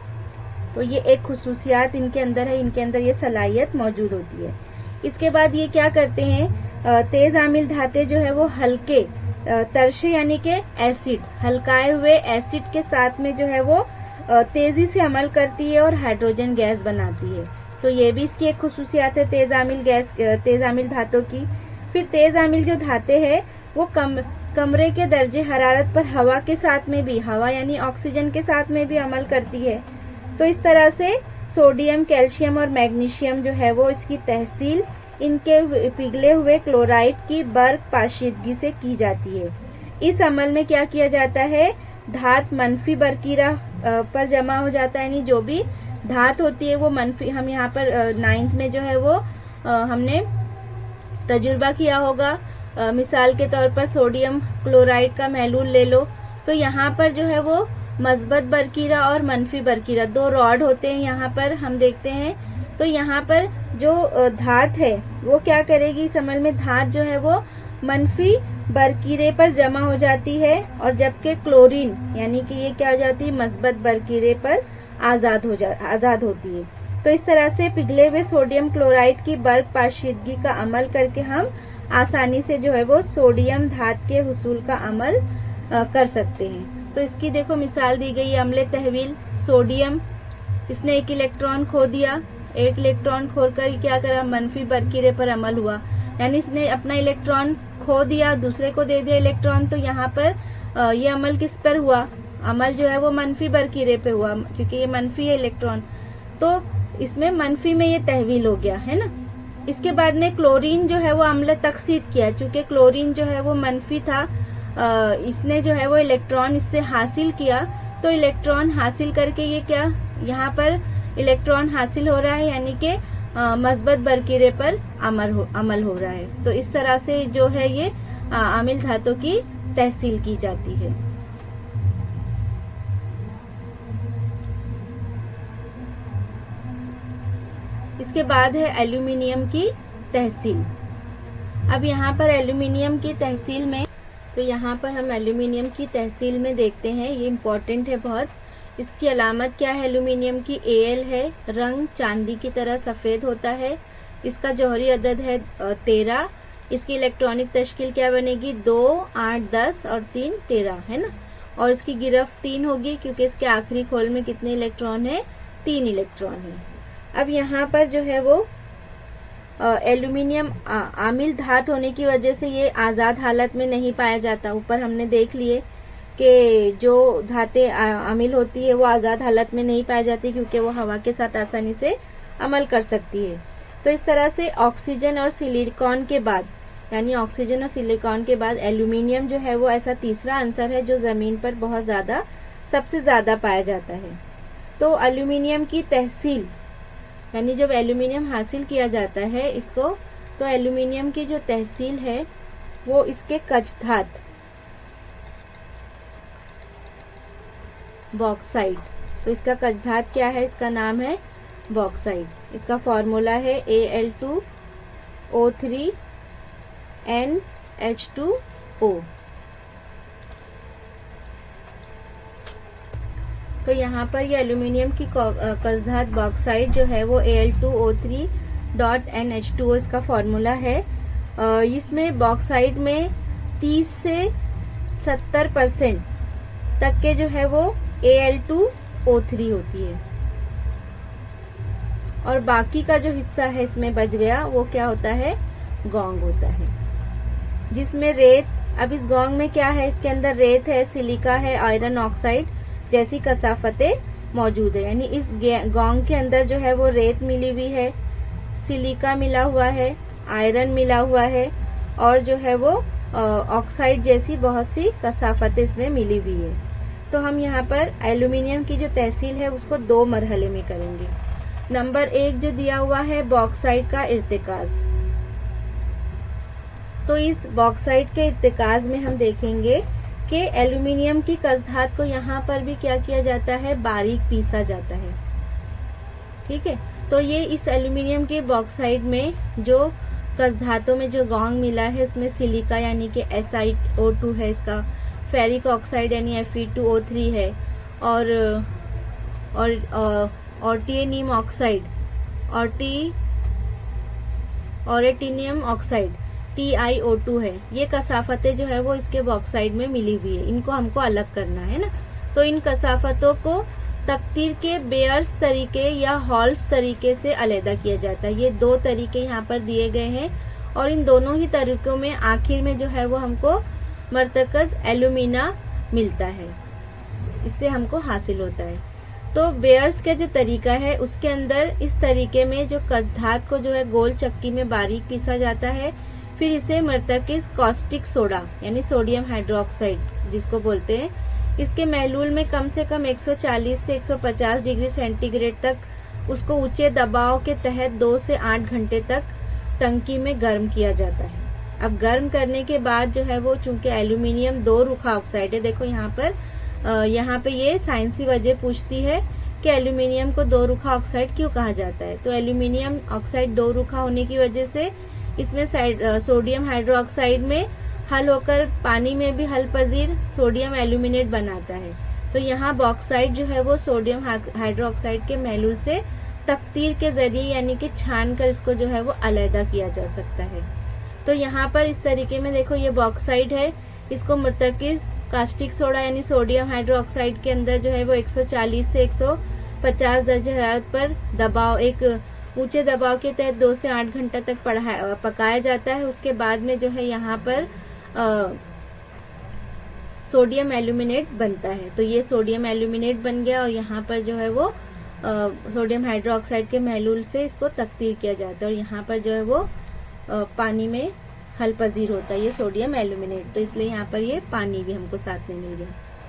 तो ये एक खुसूसियात इनके अंदर है, इनके अंदर ये सलाहियत मौजूद होती है। इसके बाद ये क्या करते हैं, तेज आमिल धातें जो है वो हल्के तरशे यानी कि एसिड, हल्काए हुए एसिड के साथ में जो है वो तेजी से अमल करती है और हाइड्रोजन गैस बनाती है। तो ये भी इसकी एक खुसूसियात है तेज आमिल गैस, तेज आमिल धातों की। फिर तेज आमिल जो धातें हैं वो कम कमरे के दर्जे हरारत पर हवा के साथ में भी, हवा यानी ऑक्सीजन के साथ में भी अमल करती है। तो इस तरह से सोडियम, कैल्शियम और मैग्नीशियम जो है वो इसकी तहसील इनके पिघले हुए क्लोराइड की बर्क पाशीदगी से की जाती है। इस अमल में क्या किया जाता है, धात मनफी बरकीरा पर जमा हो जाता है, यानी जो भी धात होती है वो मनफी, हम यहाँ पर नाइन्थ में जो है वो हमने तजुर्बा किया होगा। आ, मिसाल के तौर पर सोडियम क्लोराइड का महलूल ले लो, तो यहाँ पर जो है वो मस्बत बरकीरा और मनफी बरकीरा दो रॉड होते हैं, यहाँ पर हम देखते हैं। तो यहाँ पर जो धात है वो क्या करेगी, इस अमल में धात जो है वो मनफी बरकीरे पर जमा हो जाती है, और जबकि क्लोरीन यानी कि ये क्या हो जाती है, मस्बत बरकीरे पर आजाद हो जा आजाद होती है। तो इस तरह से पिघले हुए सोडियम क्लोराइड की बर्क पाशीदगी का अमल करके हम आसानी से जो है वो सोडियम धात के हुसूल का अमल आ, कर सकते हैं। तो इसकी देखो मिसाल दी गई है, अम्ल तहवील सोडियम, इसने एक इलेक्ट्रॉन खो दिया, एक इलेक्ट्रॉन खोकर क्या करा, मनफी बरकीरे पर अमल हुआ, यानी इसने अपना इलेक्ट्रॉन खो दिया, दूसरे को दे दिया इलेक्ट्रॉन। तो यहाँ पर आ, ये अमल किस पर हुआ, अमल जो है वो मनफी बरकीरे पे हुआ, क्योंकि ये मनफी है इलेक्ट्रॉन, तो इसमें मनफी में ये तहवील हो गया है ना। इसके बाद में क्लोरीन जो है वो अम्ल तकसीद किया, चूंकि क्लोरीन जो है वो मनफी था, आ, इसने जो है वो इलेक्ट्रॉन इससे हासिल किया। तो इलेक्ट्रॉन हासिल करके ये क्या, यहाँ पर इलेक्ट्रॉन हासिल हो रहा है, यानी कि मस्बत बरकीरे पर अमल हो अमल हो रहा है। तो इस तरह से जो है ये आ, आमिल धातों की तहसील की जाती है। इसके बाद है एल्यूमिनियम की तहसील। अब यहाँ पर एल्यूमिनियम की तहसील में, तो यहाँ पर हम एल्यूमिनियम की तहसील में देखते हैं, ये इम्पोर्टेंट है बहुत। इसकी अलामत क्या है एल्यूमिनियम की, एल है, रंग चांदी की तरह सफेद होता है, इसका जौहरी अदद है तेरह, इसकी इलेक्ट्रॉनिक तश्कील क्या बनेगी, दो, आठ, दस और तीन, तेरह है ना, और इसकी गिरफ्त तीन होगी क्योंकि इसके आखिरी खोल में कितने इलेक्ट्रॉन है, तीन इलेक्ट्रॉन है। अब यहाँ पर जो है वो एल्यूमिनियम आमिल धात होने की वजह से ये आजाद हालत में नहीं पाया जाता। ऊपर हमने देख लिए कि जो धातें आमिल होती है वो आजाद हालत में नहीं पाई जाती क्योंकि वो हवा के साथ आसानी से अमल कर सकती है। तो इस तरह से ऑक्सीजन और सिलिकॉन के बाद, यानी ऑक्सीजन और सिलिकॉन के बाद एल्यूमिनियम जो है वो ऐसा तीसरा आंसर है जो जमीन पर बहुत ज्यादा सबसे ज्यादा पाया जाता है। तो एल्यूमिनियम की तहसील, यानी जब एल्यूमिनियम हासिल किया जाता है इसको, तो एल्यूमिनियम की जो तहसील है वो इसके कच धात बॉक्साइट। तो इसका कक्षधात क्या है, इसका नाम है बॉक्साइट। इसका फॉर्मूला है A L two O three n H two O. तो यहाँ पर ये एल्यूमिनियम की कक्षधात बॉक्साइट जो है वो A L two O three dot n H two O इसका फॉर्मूला है। इसमें बॉक्साइट में तीस से सत्तर परसेंट तक के जो है वो A L two O three होती है, और बाकी का जो हिस्सा है इसमें बच गया वो क्या होता है, गोंग होता है, जिसमें रेत। अब इस गोंग में क्या है, इसके अंदर रेत है, सिलिका है, आयरन ऑक्साइड जैसी कसाफतें मौजूद है। यानी इस गोंग के अंदर जो है वो रेत मिली हुई है, सिलिका मिला हुआ है, आयरन मिला हुआ है, और जो है वो ऑक्साइड जैसी बहुत सी कसाफतें इसमें मिली हुई है। तो हम यहाँ पर एल्यूमिनियम की जो तहसील है उसको दो मरहले में करेंगे। नंबर एक जो दिया हुआ है बॉक्साइट का इर्तिकाज। तो इस बॉक्साइट के इर्तिकाज में हम देखेंगे कि एल्यूमिनियम की कक्षधात को यहाँ पर भी क्या किया जाता है, बारीक पीसा जाता है। ठीक है, तो ये इस एल्यूमिनियम के बॉक्साइट में जो कक्षधातों में जो गोंग मिला है उसमें सिलिका यानी कि एस आई ओ टू है, इसका फेरिक ऑक्साइड यानी F E two O three है, और और ऑर्टियनियम ऑक्साइड और टी ऑरेटिनियम oxide T I O two है। ये कसाफतें जो है वो इसके बॉक्साइट में मिली हुई है, इनको हमको अलग करना है ना। तो इन कसाफतों को तकतीर के बेयर्स तरीके या हॉल्स तरीके से अलहदा किया जाता है। ये दो तरीके यहाँ पर दिए गए हैं, और इन दोनों ही तरीकों में आखिर में जो है वो हमको मरतकज एल्यूमिना मिलता है, इससे हमको हासिल होता है। तो बेयर्स का जो तरीका है उसके अंदर इस तरीके में जो कक्षधात को जो है गोल चक्की में बारीक पीसा जाता है, फिर इसे मरतकिज कॉस्टिक सोडा यानी सोडियम हाइड्रोक्साइड जिसको बोलते हैं, इसके महलूल में कम से कम एक सौ चालीस से एक सौ पचास डिग्री सेंटीग्रेड तक उसको ऊंचे दबाव के तहत दो से आठ घंटे तक टंकी में गर्म किया जाता है। अब गर्म करने के बाद जो है वो चूंकि एल्यूमिनियम दो रुखा ऑक्साइड है, देखो यहाँ पर यहाँ पे ये साइंसी वजह पूछती है कि एल्यूमिनियम को दो रुखा ऑक्साइड क्यों कहा जाता है। तो एल्यूमिनियम ऑक्साइड दो रुखा होने की वजह से इसमें सोडियम हाइड्रोक्साइड में हल होकर पानी में भी हल पजीर सोडियम एल्यूमिनेट बनाता है। तो यहाँ बॉक्साइड जो है वो सोडियम हाइड्रोक्साइड के महलूल से तकतीर के जरिए यानी कि छान कर इसको जो है वो अलहदा किया जा सकता है। तो यहाँ पर इस तरीके में देखो ये बॉक्साइड है, इसको मरतकिज कास्टिक सोडा यानी सोडियम हाइड्रोक्साइड के अंदर जो है वो एक सौ चालीस से एक सौ पचास दर्जे हरारत पर दबाव एक ऊंचे दबाव के तहत दो से आठ घंटा तक पकाया जाता है। उसके बाद में जो है यहाँ पर आ, सोडियम एल्यूमिनेट बनता है। तो ये सोडियम एल्यूमिनेट बन गया, और यहाँ पर जो है वो आ, सोडियम हाइड्रोक्साइड के महलूल से इसको तकतीर किया जाता है, और यहाँ पर जो है वो आ, पानी में हल पजीर होता है ये सोडियम एल्यूमिनेट। तो इसलिए यहाँ पर ये पानी भी हमको साथ में मिल गया।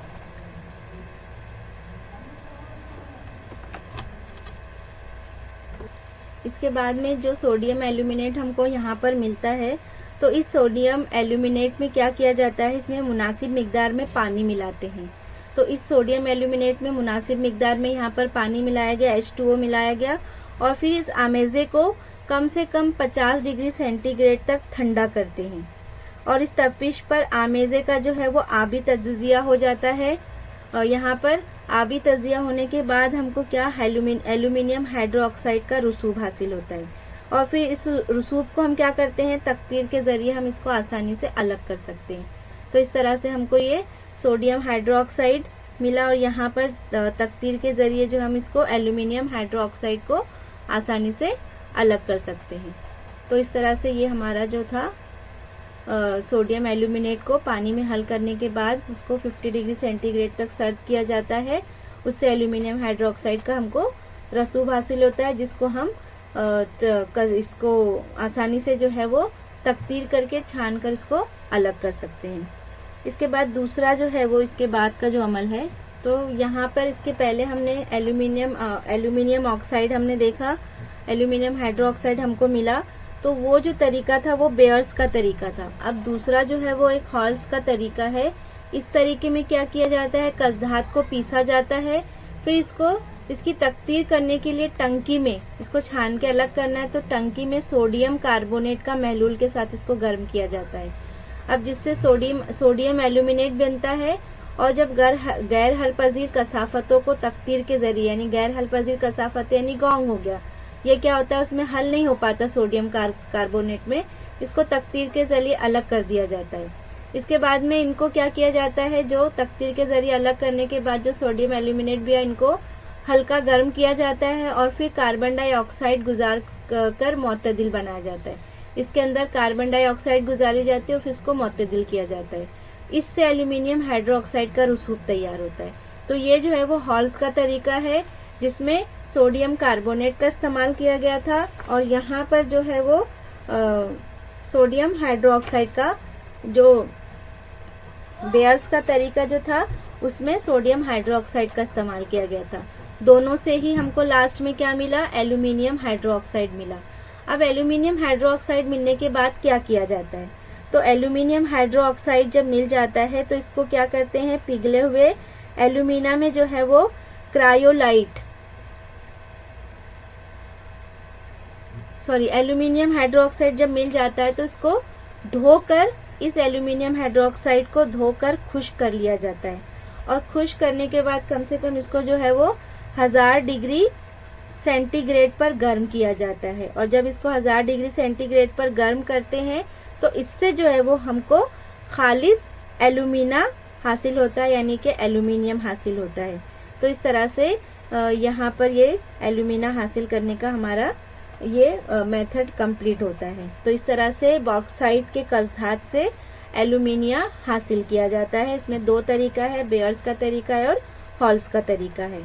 इसके बाद में जो सोडियम एल्यूमिनेट हमको यहाँ पर मिलता है, तो इस सोडियम एल्यूमिनेट में क्या किया जाता है, इसमें मुनासिब मिकदार में पानी मिलाते हैं। तो इस सोडियम एल्यूमिनेट में मुनासिब मिकदार में यहाँ पर पानी मिलाया गया, एच टू ओ मिलाया गया, और फिर इस आमेजे को कम से कम पचास डिग्री सेंटीग्रेड तक ठंडा करते हैं, और इस तपिश पर आमेजे का जो है वो आबी तजिया हो जाता है। और यहाँ पर आबी तजिया होने के बाद हमको क्या एल्यूमिनियम हाइड्रोक्साइड का रसूब हासिल होता है, और फिर इस रसूब को हम क्या करते हैं, तकतीर के जरिए हम इसको आसानी से अलग कर सकते हैं। तो इस तरह से हमको ये सोडियम हाइड्रोक्साइड मिला, और यहाँ पर तकतीर के जरिए जो हम इसको एल्यूमिनियम हाइड्रोक्साइड को आसानी से अलग कर सकते हैं। तो इस तरह से ये हमारा जो था आ, सोडियम एल्यूमिनेट को पानी में हल करने के बाद उसको पचास डिग्री सेंटीग्रेड तक सर्व किया जाता है, उससे एल्यूमिनियम हाइड्रोक्साइड का हमको रसूब हासिल होता है, जिसको हम आ, इसको आसानी से जो है वो तकतीर करके छान कर इसको अलग कर सकते हैं। इसके बाद दूसरा जो है वो इसके बाद का जो अमल है, तो यहाँ पर इसके पहले हमने एल्यूमिनियम एल्यूमिनियम ऑक्साइड हमने देखा, एल्यूमिनियम हाइड्रोक्साइड हमको मिला, तो वो जो तरीका था वो बेयर्स का तरीका था। अब दूसरा जो है वो एक हॉल्स का तरीका है, इस तरीके में क्या किया जाता है, कसधात को पीसा जाता है, फिर इसको इसकी तकतीर करने के लिए टंकी में इसको छान के अलग करना है, तो टंकी में सोडियम कार्बोनेट का महलूल के साथ इसको गर्म किया जाता है। अब जिससे सोडियम सोडियम एल्यूमिनेट बनता है, और जब गैर गैर हल पजीर कसाफतों को तकतीर के जरिए, यानी गैर हल पजीर कसाफत यानी गौंग हो गया, ये क्या होता है, उसमें हल नहीं हो पाता सोडियम कार, कार्बोनेट में, इसको तकतीर के जरिए अलग कर दिया जाता है। इसके बाद में इनको क्या किया जाता है, जो तकतीर के जरिए अलग करने के बाद जो सोडियम एल्यूमिनेट भी है, इनको हल्का गर्म किया जाता है और फिर कार्बन डाइऑक्साइड गुजार कर मोतदिल बनाया जाता है। इसके अंदर कार्बन डाइऑक्साइड गुजारी जाती है और फिर इसको मोतदिल किया जाता है। इससे एल्यूमिनियम हाइड्रोक्साइड का रसूख तैयार होता है। तो ये जो है वो हॉल्स का तरीका है, जिसमें सोडियम कार्बोनेट का इस्तेमाल किया गया था, और यहाँ पर जो है वो आ, सोडियम हाइड्रोक्साइड का, जो बेयर्स का तरीका जो था उसमें सोडियम हाइड्रोक्साइड का इस्तेमाल किया गया था। दोनों से ही हमको लास्ट में क्या मिला, एल्यूमिनियम हाइड्रोक्साइड मिला। अब एल्यूमिनियम हाइड्रोक्साइड मिलने के बाद क्या किया जाता है, तो एल्यूमिनियम हाइड्रोक्साइड जब मिल जाता है तो इसको क्या करते हैं, पिघले हुए एल्यूमिना में जो है वो क्रायोलाइट सॉरी एल्यूमिनियम हाइड्रोक्साइड जब मिल जाता है तो इसको धोकर, इस एल्यूमिनियम हाइड्रोक्साइड को धोकर खुश्क कर लिया जाता है, और खुश्क करने के बाद कम से कम इसको जो है वो हजार डिग्री सेंटीग्रेड पर गर्म किया जाता है। और जब इसको हजार डिग्री सेंटीग्रेड पर गर्म करते हैं तो इससे जो है वो हमको खालिस एल्यूमिना हासिल होता है, यानी कि एल्यूमिनियम हासिल होता है। तो इस तरह से यहाँ पर ये एल्यूमिना हासिल करने का हमारा ये मेथड कंप्लीट होता है। तो इस तरह से बॉक्साइट के कसधात से एल्यूमिनिया हासिल किया जाता है। इसमें दो तरीका है, बेयर्स का तरीका है और हॉल्स का तरीका है।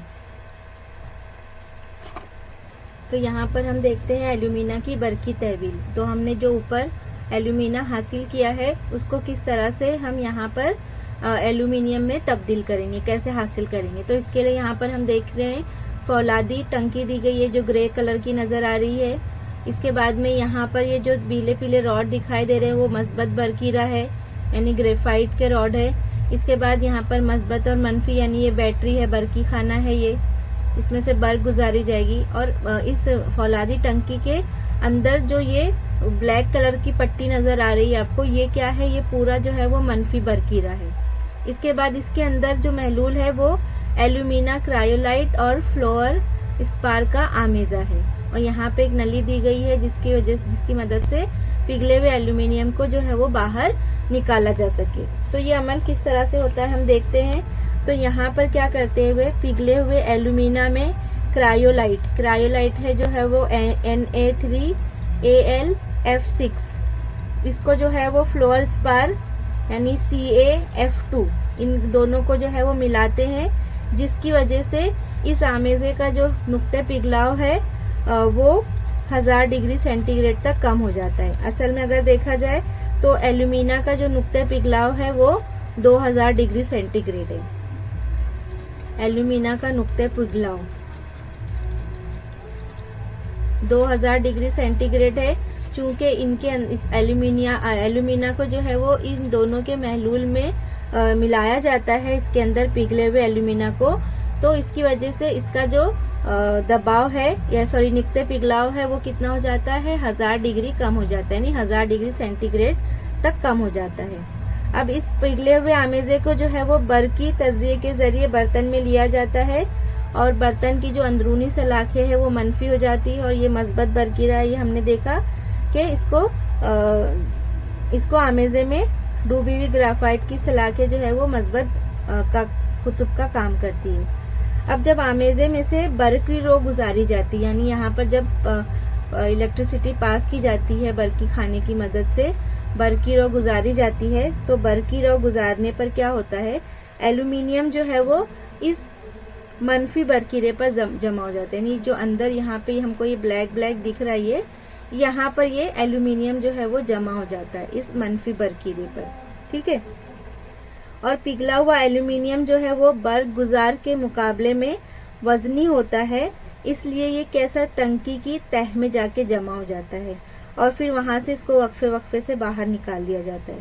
तो यहाँ पर हम देखते हैं एल्यूमिना की बरकी तहवील। तो हमने जो ऊपर एल्यूमिना हासिल किया है उसको किस तरह से हम यहाँ पर एल्यूमिनियम में तब्दील करेंगे, कैसे हासिल करेंगे। तो इसके लिए यहाँ पर हम देख रहे हैं फौलादी टंकी दी गई है जो ग्रे कलर की नजर आ रही है। इसके बाद में यहाँ पर ये जो पीले पीले रॉड दिखाई दे रहे हैं वो मस्बत बरकीरा है, यानी ग्रेफाइट के रॉड है। इसके बाद यहाँ पर मस्बत और मनफी यानी ये बैटरी है, बरकी खाना है, ये इसमें से बर्क गुजारी जाएगी। और इस फौलादी टंकी के अंदर जो ये ब्लैक कलर की पट्टी नजर आ रही है आपको, ये क्या है, ये पूरा जो है वो मनफी बरकीरा है। इसके बाद इसके अंदर जो महलूल है वो एल्यूमिना क्रायोलाइट और फ्लोअर स्पार का आमेजा है। और यहाँ पे एक नली दी गई है जिसकी वजह जिसकी मदद से पिघले हुए एल्यूमिनियम को जो है वो बाहर निकाला जा सके। तो ये अमल किस तरह से होता है हम देखते हैं। तो यहाँ पर क्या करते हुए पिघले हुए एल्यूमिना में क्रायोलाइट क्रायोलाइट है जो है वो N A three A L F six, इसको जो है वो फ्लोअर स्पार यानी सी ए एफ टू, इन दोनों को जो है वो मिलाते हैं, जिसकी वजह से इस आमेजे का जो नुक्ते पिघलाव है वो हजार डिग्री सेंटीग्रेड तक कम हो जाता है। असल में अगर देखा जाए तो एल्यूमिना का जो नुक्ते पिघलाव है वो दो हजार डिग्री सेंटीग्रेड है। एल्यूमिना का नुक्ते पिघलाव दो हजार डिग्री सेंटीग्रेड है। चूंकि इनके इस एल्यूमिनिया एल्यूमिना को जो है वो इन दोनों के महलूल में आ, मिलाया जाता है, इसके अंदर पिघले हुए एल्यूमिना को, तो इसकी वजह से इसका जो दबाव है या सॉरी नुक्ते पिघलाव है वो कितना हो जाता है, हजार डिग्री कम हो जाता है, यानी हजार डिग्री सेंटीग्रेड तक कम हो जाता है। अब इस पिघले हुए आमेजे को जो है वो बरकी तजिए के जरिए बर्तन में लिया जाता है, और बर्तन की जो अंदरूनी सलाखें है वो मनफी हो जाती है, और ये मस्बत बरकीरा है। ये हमने देखा कि इसको आ, इसको आमेजे में डूबी हुई ग्राफाइट की सलाखें जो है वो मस्बत का कुतुब का काम करती है। अब जब आमेजे में से बरकी रो गुजारी जाती है, यानी यहाँ पर जब इलेक्ट्रिसिटी पास की जाती है बरकी खाने की मदद से बरकी रो गुजारी जाती है, तो बरकी रो गुजारने पर क्या होता है, एल्यूमिनियम जो है वो इस मनफी बरकीरे पर जमा हो जाते हैं। यानी जो अंदर यहाँ पे हमको ये ब्लैक ब्लैक दिख रहा है, ये यहाँ पर ये एल्यूमिनियम जो है वो जमा हो जाता है इस मनफी बरकीरे पर, ठीक है। और पिघला हुआ एल्यूमिनियम जो है वो बर्क गुजार के मुकाबले में वजनी होता है, इसलिए ये कैसा टंकी की तह में जाके जमा हो जाता है और फिर वहां से इसको वक्फे वक्फे से बाहर निकाल दिया जाता है।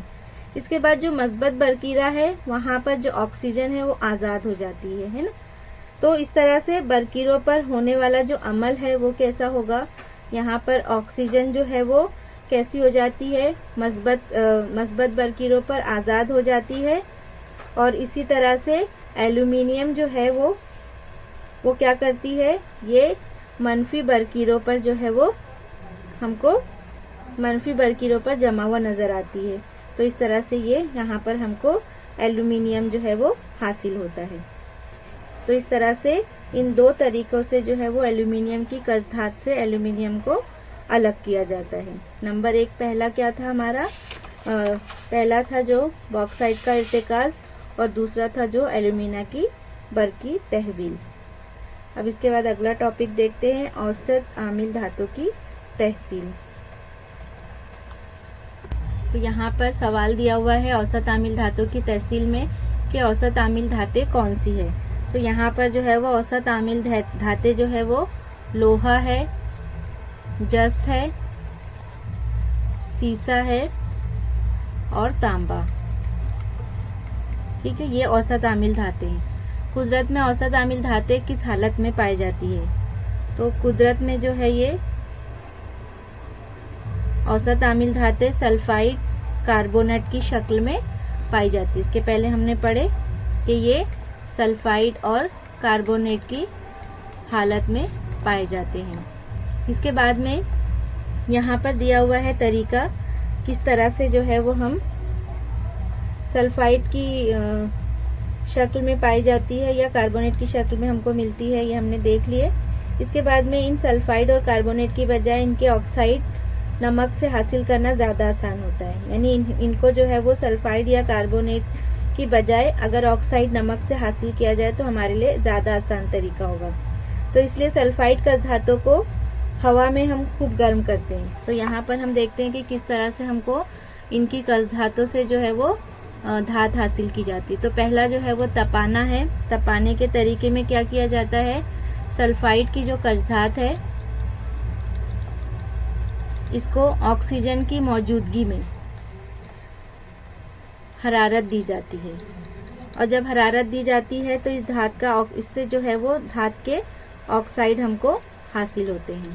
इसके बाद जो मस्बत बरकीरा है वहां पर जो ऑक्सीजन है वो आजाद हो जाती है, है ना। तो इस तरह से बरकीरों पर होने वाला जो अमल है वो कैसा होगा, यहाँ पर ऑक्सीजन जो है वो कैसी हो जाती है, मस्बत मस्बत बरकीरों पर आजाद हो जाती है। और इसी तरह से एल्यूमिनियम जो है वो वो क्या करती है, ये मनफी बरकीरों पर जो है वो हमको मनफी बरकीरों पर जमा हुआ नजर आती है। तो इस तरह से ये यहाँ पर हमको एल्यूमिनियम जो है वो हासिल होता है। तो इस तरह से इन दो तरीकों से जो है वो एल्यूमिनियम की कस धात से एल्यूमिनियम को अलग किया जाता है। नंबर एक पहला क्या था हमारा, आ, पहला था जो बॉक्साइट का इर्तिकाज और दूसरा था जो एल्यूमिना की बरकी तहवील। अब इसके बाद अगला टॉपिक देखते हैं, औसत आमिल धातु की तहसील। तो यहाँ पर सवाल दिया हुआ है औसत आमिल धातु की तहसील में कि औसत आमिल धातें कौन सी है। तो यहाँ पर जो है वो औसत आमिल धातें जो है वो लोहा है, जस्त है, सीसा है और तांबा। ठीक है, ये औसत आमिल धातें हैं। कुदरत में औसत आमिल धातें किस हालत में पाई जाती है, तो कुदरत में जो है ये औसत आमिल धातें सल्फाइड कार्बोनेट की शक्ल में पाई जाती है। इसके पहले हमने पढ़े कि ये सल्फाइड और कार्बोनेट की हालत में पाए जाते हैं। इसके बाद में यहाँ पर दिया हुआ है तरीका किस तरह से जो है वो हम सल्फाइड की शक्ल में पाई जाती है या कार्बोनेट की शक्ल में हमको मिलती है, ये हमने देख लिए। इसके बाद में इन सल्फाइड और कार्बोनेट की बजाय इनके ऑक्साइड नमक से हासिल करना ज्यादा आसान होता है। यानी इन, इनको जो है वो सल्फाइड या कार्बोनेट की बजाय अगर ऑक्साइड नमक से हासिल किया जाए तो हमारे लिए ज्यादा आसान तरीका होगा। तो इसलिए सल्फाइड कस धातु को हवा में हम खूब गर्म करते हैं। तो यहाँ पर हम देखते हैं कि किस तरह से हमको इनकी कस धातु से जो है वो धात हासिल की जाती है। तो पहला जो है वो तपाना है। तपाने के तरीके में क्या किया जाता है, सल्फाइड की जो कस धात है इसको ऑक्सीजन की मौजूदगी में हरारत दी जाती है और जब हरारत दी जाती है तो इस धात का इससे जो है वो धात के ऑक्साइड हमको हासिल होते हैं।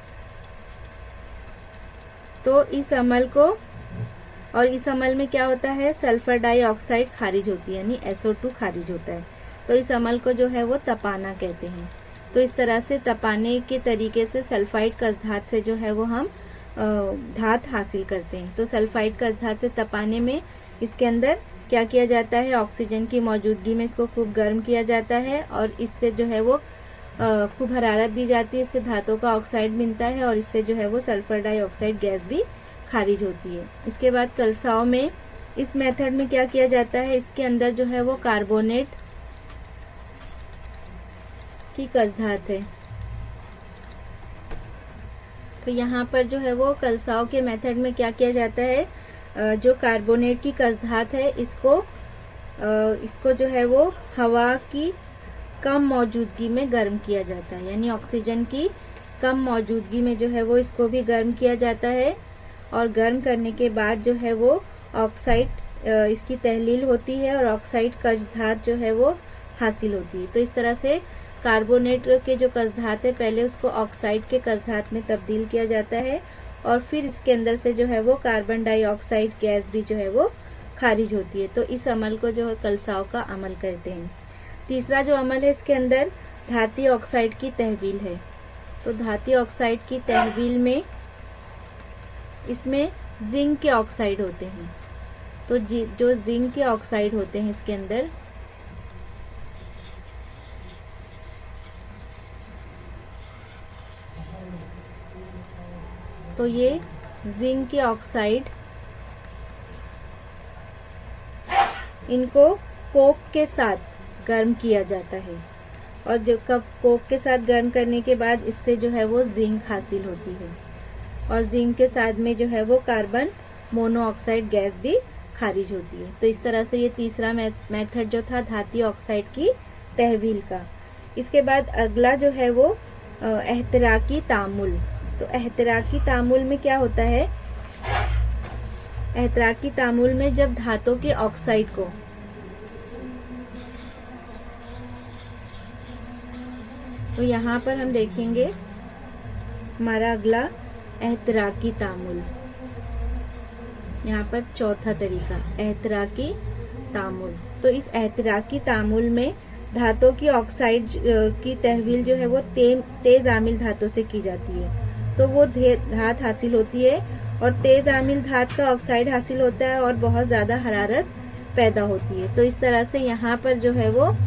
तो इस अमल को और इस अमल में क्या होता है, सल्फर डाइऑक्साइड खारिज होती है, यानी एस ओ टू खारिज होता है। तो इस अमल को जो है वो तपाना कहते हैं। तो इस तरह से तपाने के तरीके से सल्फाइड कस धात से जो है वो हम धात हासिल करते हैं। तो सल्फाइड कस धात से तपाने में इसके अंदर क्या किया जाता है, ऑक्सीजन की मौजूदगी में इसको खूब गर्म किया जाता है और इससे जो है वो खूब हरारत दी जाती है, इससे धातों का ऑक्साइड मिलता है और इससे जो है वो सल्फर डाइऑक्साइड गैस भी खारिज होती है। इसके बाद कलसाव में इस मेथड में क्या किया जाता है, इसके अंदर जो है वो कार्बोनेट की कस धात है। तो यहाँ पर जो है वो कलसाव के मेथड में क्या किया जाता है, जो कार्बोनेट की कस धात है इसको इसको जो है वो हवा की कम मौजूदगी में गर्म किया जाता है, यानी ऑक्सीजन की कम मौजूदगी में जो है वो इसको भी गर्म किया जाता है और गर्म करने के बाद जो है वो ऑक्साइड इसकी तहलील होती है और ऑक्साइड कस धात जो है वो हासिल होती है। तो इस तरह से कार्बोनेट के जो कस धात है पहले उसको ऑक्साइड के कस धात में तब्दील किया जाता है और फिर इसके अंदर से जो है वो कार्बन डाइऑक्साइड गैस भी जो है वो खारिज होती है। तो इस अमल को जो है कलसाव का अमल कहते हैं। तीसरा जो अमल है इसके अंदर धाती ऑक्साइड की तहवील है। तो धाती ऑक्साइड की तहवील में इसमें जिंक के ऑक्साइड होते हैं। तो जो जिंक के ऑक्साइड होते हैं इसके अंदर तो ये जिंक के ऑक्साइड इनको कोक के साथ गर्म किया जाता है और जब कब कोक के साथ गर्म करने के बाद इससे जो है वो जिंक हासिल होती है और जिंक के साथ में जो है वो कार्बन मोनोऑक्साइड गैस भी खारिज होती है। तो इस तरह से ये तीसरा मेथड जो था धाती ऑक्साइड की तहवील का। इसके बाद अगला जो है वो एहतराकी तामुल। तो एहतराकी तामुल में क्या होता है, एहतराकी तामुल में जब धातु के ऑक्साइड को तो यहाँ पर हम देखेंगे हमारा अगला एहतराकी तामुल। यहाँ पर चौथा तरीका एहतराकी तामुल। तो इस एहतराकी तामुल में धातु की ऑक्साइड की तहवील जो है वो ते, तेज आमिल धातु से की जाती है। तो वो धात हासिल होती है और तेज आमिल धात का ऑक्साइड हासिल होता है और बहुत ज्यादा हरारत पैदा होती है। तो इस तरह से यहाँ पर जो है वो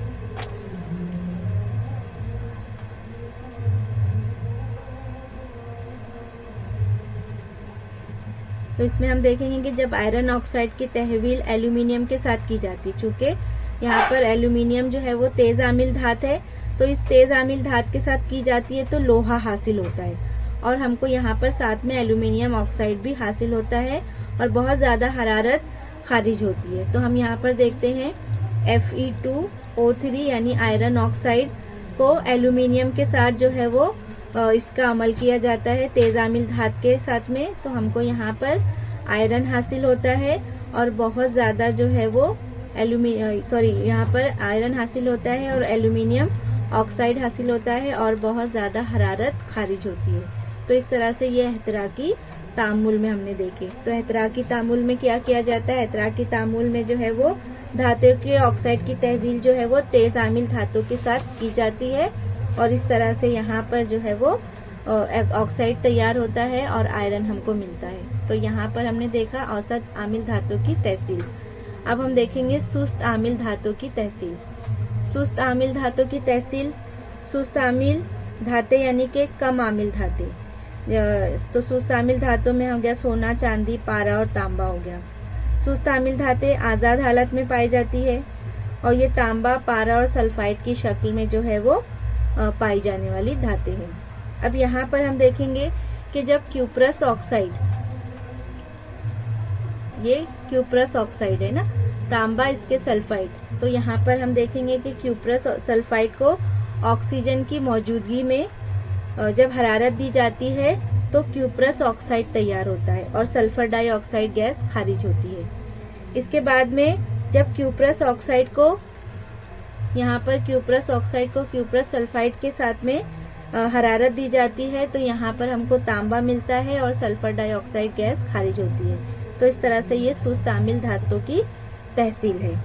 तो इसमें हम देखेंगे कि जब आयरन ऑक्साइड की तहवील एल्यूमिनियम के साथ की जाती है, चूंकि यहाँ पर एल्यूमिनियम जो है वो तेज आमिल धात है, तो इस तेज आमिल धात के साथ की जाती है तो लोहा हासिल होता है और हमको यहाँ पर साथ में एल्यूमिनियम ऑक्साइड भी हासिल होता है और बहुत ज्यादा हरारत खारिज होती है। तो हम यहाँ पर देखते हैं F E two O three यानी आयरन ऑक्साइड को एल्यूमिनियम के साथ जो है वो इसका अमल किया जाता है तेज आमिल धात के साथ में। तो हमको यहाँ पर आयरन हासिल होता है और बहुत ज्यादा जो है वो एल्यूमिनियम सॉरी यहाँ पर आयरन हासिल होता है और एल्यूमिनियम ऑक्साइड हासिल होता है और बहुत ज्यादा हरारत खारिज होती है। तो इस तरह से ये एहतराकी तामुल में हमने देखे। तो एहतराकी तामुल में क्या किया जाता है, एहतराकी तामुल में जो है वो धातु के ऑक्साइड की तहवील जो है वो तेज आमिल धातु के साथ की जाती है और इस तरह से यहाँ पर जो है वो ऑक्साइड तैयार होता है और आयरन हमको मिलता है। तो यहाँ पर हमने देखा औसत आमिल धातु की तहसील। अब हम देखेंगे सुस्त आमिल धातु की तहसील। सुस्त आमिल धातु की तहसील, सुस्त आमिल धाते यानी के कम आमिल धाते। तो सुस्त आमिल धातु में हो गया सोना, चांदी, पारा और तांबा हो गया। सुस्त आमिल धाते आजाद हालत में पाई जाती है और ये तांबा, पारा और सल्फाइड की शक्ल में जो है वो पाई जाने वाली धातें हैं। अब यहाँ पर हम देखेंगे कि जब क्यूप्रस ऑक्साइड, ये क्यूप्रस ऑक्साइड है ना, तांबा इसके सल्फाइड, तो यहाँ पर हम देखेंगे कि क्यूप्रस सल्फाइड को ऑक्सीजन की मौजूदगी में जब हरारत दी जाती है तो क्यूप्रस ऑक्साइड तैयार होता है और सल्फर डाइऑक्साइड गैस खारिज होती है। इसके बाद में जब क्यूप्रस ऑक्साइड को यहाँ पर क्यूप्रस ऑक्साइड को क्यूप्रस सल्फाइड के साथ में हरारत दी जाती है तो यहाँ पर हमको तांबा मिलता है और सल्फर डाइऑक्साइड गैस खारिज होती है। तो इस तरह से ये सुस्त आमिल धातु की तहसील है।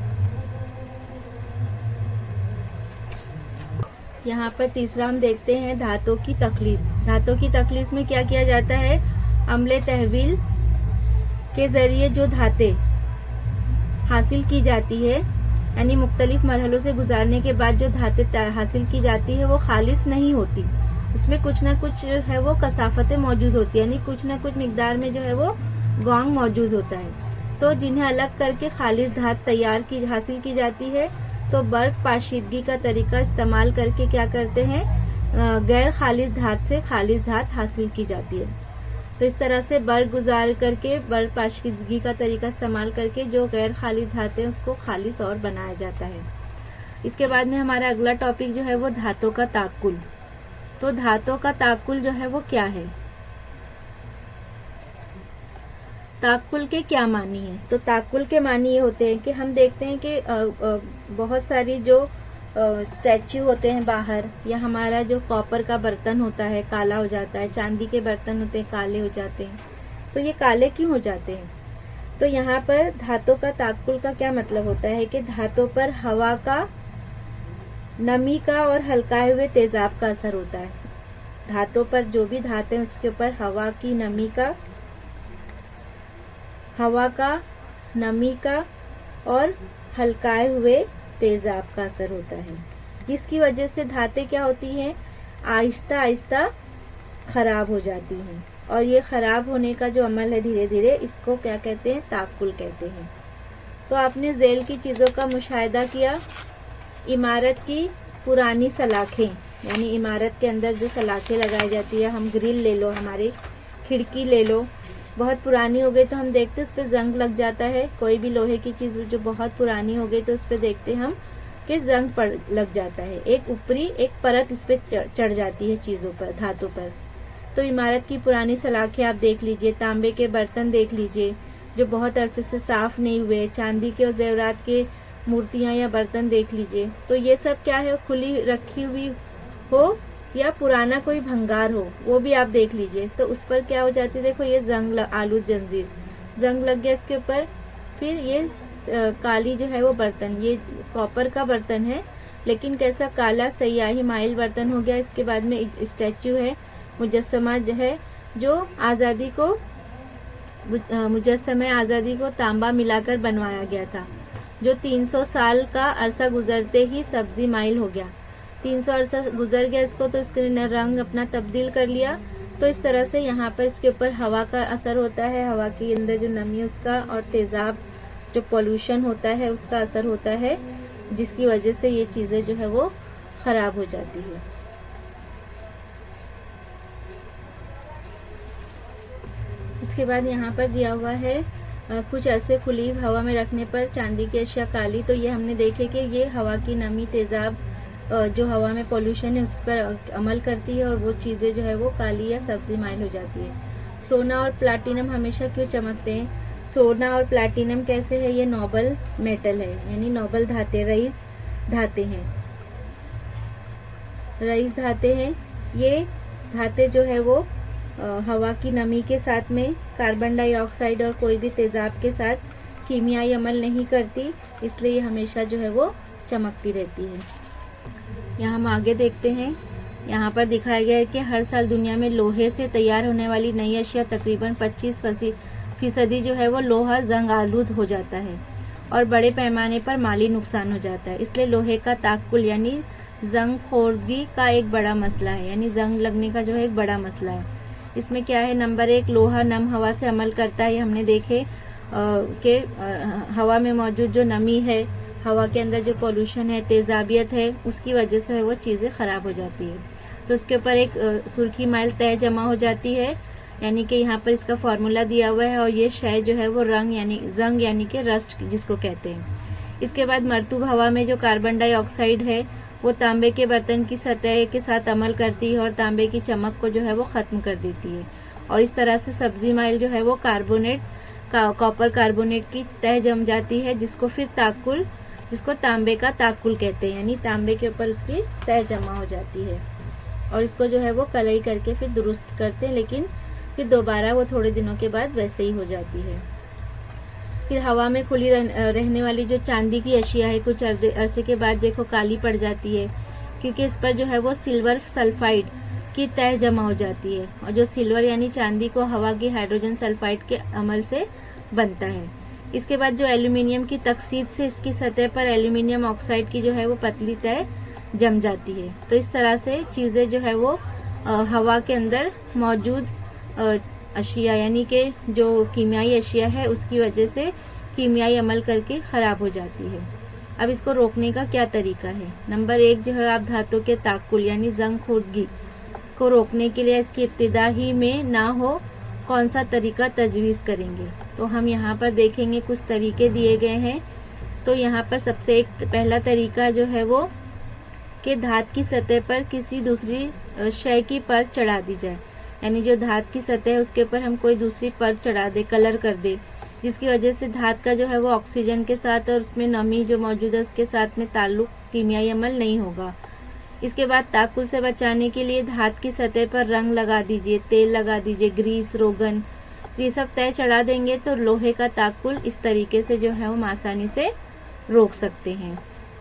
यहाँ पर तीसरा हम देखते हैं धातु की तखलीस। धातु की तखलीस में क्या किया जाता है, अम्ले तहवील के जरिए जो धातें हासिल की जाती है यानी मुख्तलिफ मरहलों से गुजारने के बाद जो धातें हासिल की जाती है वो खालिस नहीं होती, उसमें कुछ ना कुछ है वो कसाफतें मौजूद होती है, यानी कुछ ना कुछ मिकदार में जो है वो गौंग मौजूद होता है। तो जिन्हें अलग करके खालिस धात तैयार की हासिल की जाती है तो बर्क पाशीदगी का तरीका इस्तेमाल करके क्या करते हैं, गैर खालिस धात से खालिस धात हासिल की जाती है। तो इस तरह से बर्क गुजार करके बर्क पाशीदगी का तरीका इस्तेमाल करके जो गैर खालिस धात है उसको खालिस और बनाया जाता है। इसके बाद में हमारा अगला टॉपिक जो है वो धातु का ताकुल। तो धातु का ताकुल जो है वो क्या है, ताकुल के क्या मानी है। तो ताकुल के मानी ये होते हैं कि हम देखते हैं कि आ, आ, बहुत सारी जो स्टैच्यू होते हैं बाहर, या हमारा जो कॉपर का बर्तन होता है काला हो जाता है, चांदी के बर्तन होते हैं काले हो जाते हैं। तो ये काले क्यों हो जाते हैं, तो यहाँ पर धातु का ताकुल का क्या मतलब होता है कि धातु पर हवा का, नमी का और हल्काए हुए तेजाब का असर होता है। धातु पर जो भी धातु है उसके ऊपर हवा की, नमी का हवा का नमी का और हल्काए हुए तेजाब का असर होता है, जिसकी वजह से धातें क्या होती हैं, आहिस्ता आहिस्ता खराब हो जाती हैं। और ये खराब होने का जो अमल है धीरे धीरे, इसको क्या कहते हैं, ताकुल कहते हैं। तो आपने जेल की चीजों का मुशाहिदा किया, इमारत की पुरानी सलाखें, यानी इमारत के अंदर जो सलाखें लगाई जाती है, हम ग्रिल ले लो, हमारी खिड़की ले लो, बहुत पुरानी हो गई तो हम देखते उस पर जंग लग जाता है। कोई भी लोहे की चीज जो बहुत पुरानी हो गई तो उस पर देखते हम कि जंग पड़ लग जाता है, एक ऊपरी एक परत इस पे चढ़ जाती है चीजों पर, धातु पर। तो इमारत की पुरानी सलाखें आप देख लीजिए, तांबे के बर्तन देख लीजिए जो बहुत अरसे से साफ नहीं हुए, चांदी के और जेवरात के मूर्तियां या बर्तन देख लीजिए। तो ये सब क्या है, खुली रखी हुई हो या पुराना कोई भंगार हो, वो भी आप देख लीजिए। तो उस पर क्या हो जाती है, देखो ये जंग आलूद जंजीर, जंग लग गया इसके ऊपर। फिर ये काली जो है वो बर्तन, ये कॉपर का बर्तन है लेकिन कैसा काला सयाही माइल बर्तन हो गया। इसके बाद में स्टैच्यू है, मुजस्समा जो है जो आजादी को मुजस्समे आजादी को तांबा मिलाकर बनवाया गया था, जो तीन सौ साल का अरसा गुजरते ही सब्जी माइल हो गया। तीन सौ अरसा गुजर गया इसको, तो इसके रंग अपना तब्दील कर लिया। तो इस तरह से यहाँ पर इसके ऊपर हवा का असर होता है, हवा के अंदर जो नमी है उसका, और तेजाब जो पोल्यूशन होता है उसका असर होता है, जिसकी वजह से ये चीजें जो है वो खराब हो जाती है। इसके बाद यहाँ पर दिया हुआ है आ, कुछ ऐसे खुली हवा में रखने पर चांदी की अशिया काली। तो ये हमने देखे कि ये हवा की नमी, तेजाब, जो हवा में पोल्यूशन है उस पर अमल करती है और वो चीजें जो है वो काली या सब्जी माइल हो जाती है। सोना और प्लाटिनम हमेशा क्यों चमकते हैं? सोना और प्लाटिनम कैसे है, ये नोबल मेटल है, यानी नोबल धाते, रईस धाते हैं, रईस धाते हैं। ये धाते जो है वो आ, हवा की नमी के साथ में कार्बन डाइऑक्साइड और कोई भी तेजाब के साथ कीमियाई अमल नहीं करती, इसलिए ये हमेशा जो है वो चमकती रहती है। यहाँ हम आगे देखते हैं, यहाँ पर दिखाया गया है कि हर साल दुनिया में लोहे से तैयार होने वाली नई अशिया तकरीबन पच्चीस फीसदी जो है वो लोहा जंग आलूद हो जाता है और बड़े पैमाने पर माली नुकसान हो जाता है। इसलिए लोहे का ताक्कुल यानी जंग खोरगी का एक बड़ा मसला है, यानी जंग लगने का जो है एक बड़ा मसला है। इसमें क्या है, नंबर एक, लोहा नम हवा से अमल करता है। हमने देखे कि हवा में मौजूद जो नमी है, हवा के अंदर जो पोल्यूशन है, तेजाबियत है, उसकी वजह से वो चीजें खराब हो जाती है। तो उसके ऊपर एक सुर्खी माइल तय जमा हो जाती है, यानी कि यहाँ पर इसका फॉर्मूला दिया हुआ है, और ये शय जो है वो रंग यानी जंग यानी कि रस्ट जिसको कहते हैं। इसके बाद मरतूब हवा में जो कार्बन डाइऑक्साइड है वो तांबे के बर्तन की सतह के साथ अमल करती है और तांबे की चमक को जो है वो खत्म कर देती है, और इस तरह से सब्जी माइल जो है वो कार्बोनेट का कॉपर कार्बोनेट की तह जम जाती है, जिसको फिर ताकुल जिसको तांबे का ताकुल कहते हैं, यानी तांबे के ऊपर उसकी तह जमा हो जाती है, और इसको जो है वो कलई करके फिर दुरुस्त करते हैं, लेकिन फिर दोबारा वो थोड़े दिनों के बाद वैसे ही हो जाती है। फिर हवा में खुली रहने वाली जो चांदी की अशिया है कुछ अरसे के बाद देखो काली पड़ जाती है, क्योंकि इस पर जो है वो सिल्वर सल्फाइड की तह जमा हो जाती है, और जो सिल्वर यानी चांदी को हवा की हाइड्रोजन सल्फाइड के अमल से बनता है। इसके बाद जो एल्यूमिनियम की तकसीद से इसकी सतह पर एल्यूमिनियम ऑक्साइड की जो है वो पतली तह जम जाती है। तो इस तरह से चीजें जो है वो आ, हवा के अंदर मौजूद आ, अशिया यानी कि जो कीमियाई अशिया है उसकी वजह से कीमियाई अमल करके खराब हो जाती है। अब इसको रोकने का क्या तरीका है? नंबर एक जो है, आप धातु के ताकुल यानी जंग खोदगी को रोकने के लिए इसकी इब्तिदा ही में ना हो कौन सा तरीका तजवीज करेंगे? तो हम यहाँ पर देखेंगे कुछ तरीके दिए गए हैं। तो यहाँ पर सबसे एक पहला तरीका जो है वो कि धात की सतह पर किसी दूसरी शय की परत चढ़ा दी जाए, यानी जो धात की सतह है उसके ऊपर हम कोई दूसरी परत चढ़ा दे, कलर कर दे, जिसकी वजह से धात का जो है वो ऑक्सीजन के साथ और उसमें नमी जो मौजूद है उसके साथ में ताल्लुक कीमियाई अमल नहीं होगा। इसके बाद ताकुल से बचाने के लिए धात की सतह पर रंग लगा दीजिए, तेल लगा दीजिए, ग्रीस, रोगन, ये सब तय चढ़ा देंगे तो लोहे का ताकुल इस तरीके से जो है हम आसानी से रोक सकते हैं।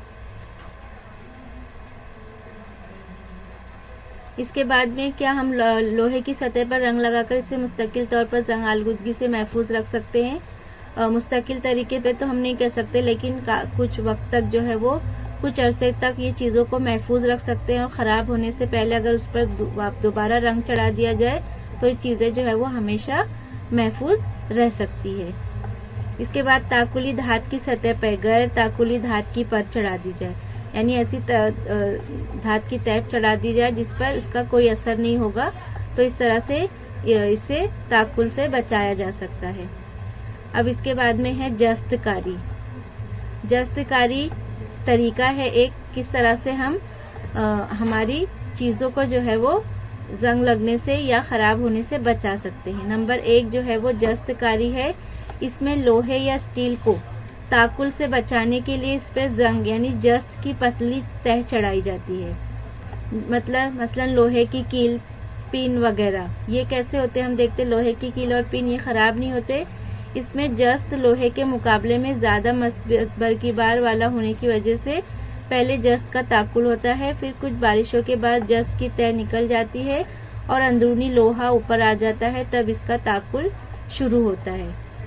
इसके बाद में क्या हम लोहे की सतह पर रंग लगाकर इसे मुस्तकिल तौर पर जंग आलूदगी से महफूज रख सकते हैं? आ, मुस्तकिल तरीके पे तो हम नहीं कह सकते, लेकिन कुछ वक्त तक जो है वो कुछ अरसे तक ये चीजों को महफूज रख सकते हैं, और खराब होने से पहले अगर उस पर दोबारा रंग चढ़ा दिया जाए तो ये चीजें जो है वो हमेशा महफूज रह सकती है। इसके बाद ताकुली धात की सतह पर गैर ताकुली धात की परत चढ़ा दी जाए, यानी ऐसी धात की तह चढ़ा दी जाए जिस पर इसका कोई असर नहीं होगा, तो इस तरह से इसे ताकुल से बचाया जा सकता है। अब इसके बाद में है जस्तकारी। जस्तकारी तरीका है एक, किस तरह से हम आ, हमारी चीजों को जो है वो जंग लगने से या खराब होने से बचा सकते हैं। नंबर एक जो है वो जस्तकारी है। इसमें लोहे या स्टील को ताकुल से बचाने के लिए इस पर जंग यानी जस्त की पतली तह चढ़ाई जाती है। मतलब मसलन लोहे की कील, पिन वगैरह, ये कैसे होते हैं हम देखते, लोहे की कील और पिन ये खराब नहीं होते। इसमें जस्त लोहे के मुकाबले में ज्यादा बरकीबार वाला होने की वजह से पहले जस्त का ताकुल होता है, फिर कुछ बारिशों के बाद जस्त की तह निकल जाती है और अंदरूनी लोहा ऊपर आ जाता है, तब इसका ताकुल शुरू होता है।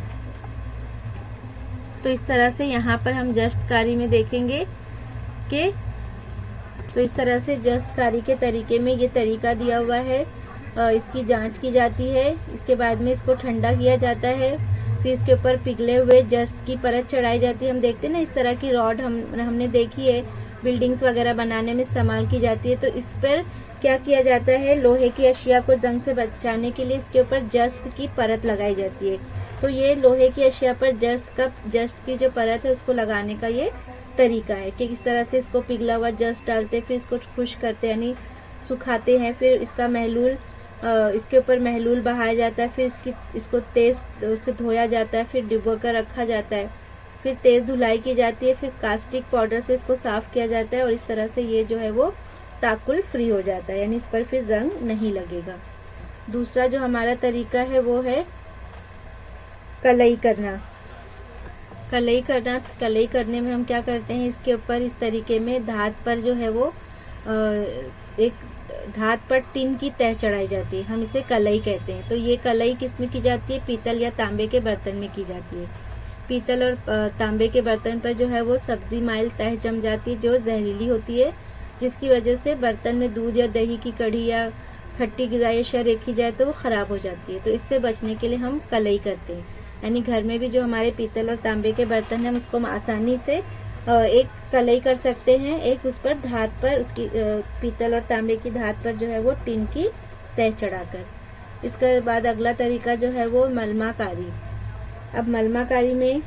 तो इस तरह से यहाँ पर हम जस्तकारी में देखेंगे कि तो इस तरह से जस्तकारी के तरीके में ये तरीका दिया हुआ है। इसकी जांच की जाती है, इसके बाद में इसको ठंडा किया जाता है, फिर इसके ऊपर पिघले हुए जस्त की परत चढ़ाई जाती है। हम देखते हैं ना, इस तरह की रॉड हम हमने देखी है बिल्डिंग्स वगैरह बनाने में इस्तेमाल की जाती है। तो इस पर क्या किया जाता है, लोहे की अशिया को जंग से बचाने के लिए इसके ऊपर जस्त की परत लगाई जाती है। तो ये लोहे की अशिया पर जस्त का जस्त की जो परत है उसको लगाने का ये तरीका है कि किस तरह से इसको पिघला हुआ जस्ट डालते, फिर इसको खुश करते यानी सुखाते हैं, फिर इसका महलूल इसके ऊपर महलूल बहाया जाता है, फिर इसकी इसको तेज से धोया जाता है, फिर डिब्बो कर रखा जाता है, फिर तेज धुलाई की जाती है, फिर कास्टिक पाउडर से इसको साफ किया जाता है और इस तरह से ये जो है वो ताकुल फ्री हो जाता है, यानी इस पर फिर जंग नहीं लगेगा। दूसरा जो हमारा तरीका है वो है कलई करना। कलई करना कलई करने में हम क्या करते हैं, इसके ऊपर इस तरीके में धात पर जो है वो एक धात पर टिन की तह चढ़ाई जाती है, हम इसे कलई कहते हैं। तो ये कलई किस में की जाती है, पीतल या तांबे के बर्तन में की जाती है। पीतल और तांबे के बर्तन पर जो है वो सब्जी माइल तह जम जाती है जो जहरीली होती है, जिसकी वजह से बर्तन में दूध या दही की कढ़ी या खट्टी ग़िज़ा या शर रखी जाए तो वो खराब हो जाती है। तो इससे बचने के लिए हम कलई करते हैं, यानी घर में भी जो हमारे पीतल और तांबे के बर्तन हैं उसको हम आसानी से एक कलई कर सकते हैं, एक उस पर धात पर उसकी पीतल और तांबे की धात पर जो है वो टिन की तह चढ़ाकर। इसके बाद अगला तरीका जो है वो मलमाकारी। अब मलमाकारी में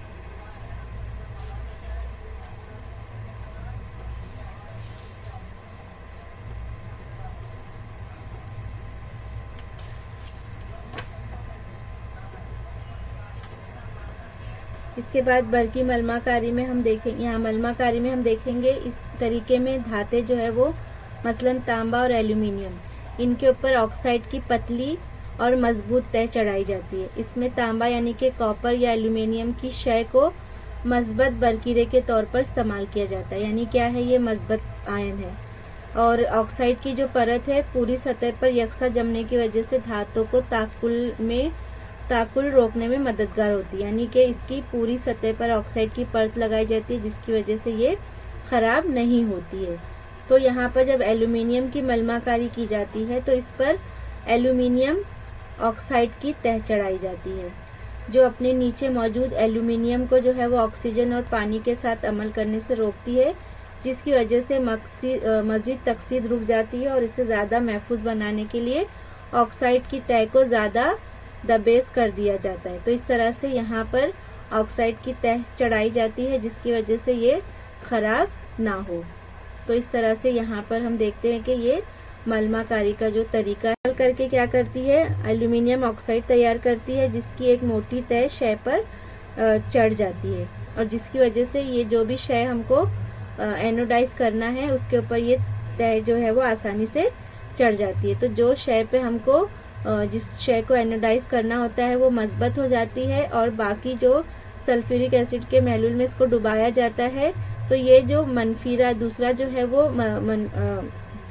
इसके बाद बरकी मलमाकारी में हम देखेंगे, यहाँ मलमाकारी में हम देखेंगे इस तरीके में धातें जो है वो मसलन तांबा और एल्यूमिनियम, इनके ऊपर ऑक्साइड की पतली और मजबूत तह चढ़ाई जाती है। इसमें तांबा यानी कि कॉपर या एल्यूमिनियम की शय को मजबूत बरकीरे के तौर पर इस्तेमाल किया जाता है, यानी क्या है, ये मजबूत आयन है। और ऑक्साइड की जो परत है पूरी सतह पर यकसा जमने की वजह से धातों को ताकुल में ताकुल रोकने में मददगार होती है, यानी कि इसकी पूरी सतह पर ऑक्साइड की परत लगाई जाती है जिसकी वजह से ये खराब नहीं होती है। तो यहाँ पर जब एल्यूमिनियम की मलमाकारी की जाती है तो इस पर एल्यूमिनियम ऑक्साइड की तह चढ़ाई जाती है, जो अपने नीचे मौजूद एल्यूमिनियम को जो है वो ऑक्सीजन और पानी के साथ अमल करने से रोकती है, जिसकी वजह से मजीद तकसीद रुक जाती है और इसे ज्यादा महफूज बनाने के लिए ऑक्साइड की तह को ज्यादा दबेस कर दिया जाता है। तो इस तरह से यहाँ पर ऑक्साइड की तह चढ़ाई जाती है जिसकी वजह से ये खराब ना हो। तो इस तरह से यहाँ पर हम देखते हैं कि ये मलमाकारी का जो तरीका है करके क्या करती है, एल्यूमिनियम ऑक्साइड तैयार करती है जिसकी एक मोटी तह शय पर चढ़ जाती है और जिसकी वजह से ये जो भी शय हमको एनोडाइज करना है उसके ऊपर ये तह जो है वो आसानी से चढ़ जाती है। तो जो शय पे हमको जिस शय को एनोडाइज करना होता है वो मजबूत हो जाती है और बाकी जो सल्फ्यूरिक एसिड के महलूल में इसको डुबाया जाता है तो ये जो मनफीरा दूसरा जो है वो म, मन, आ,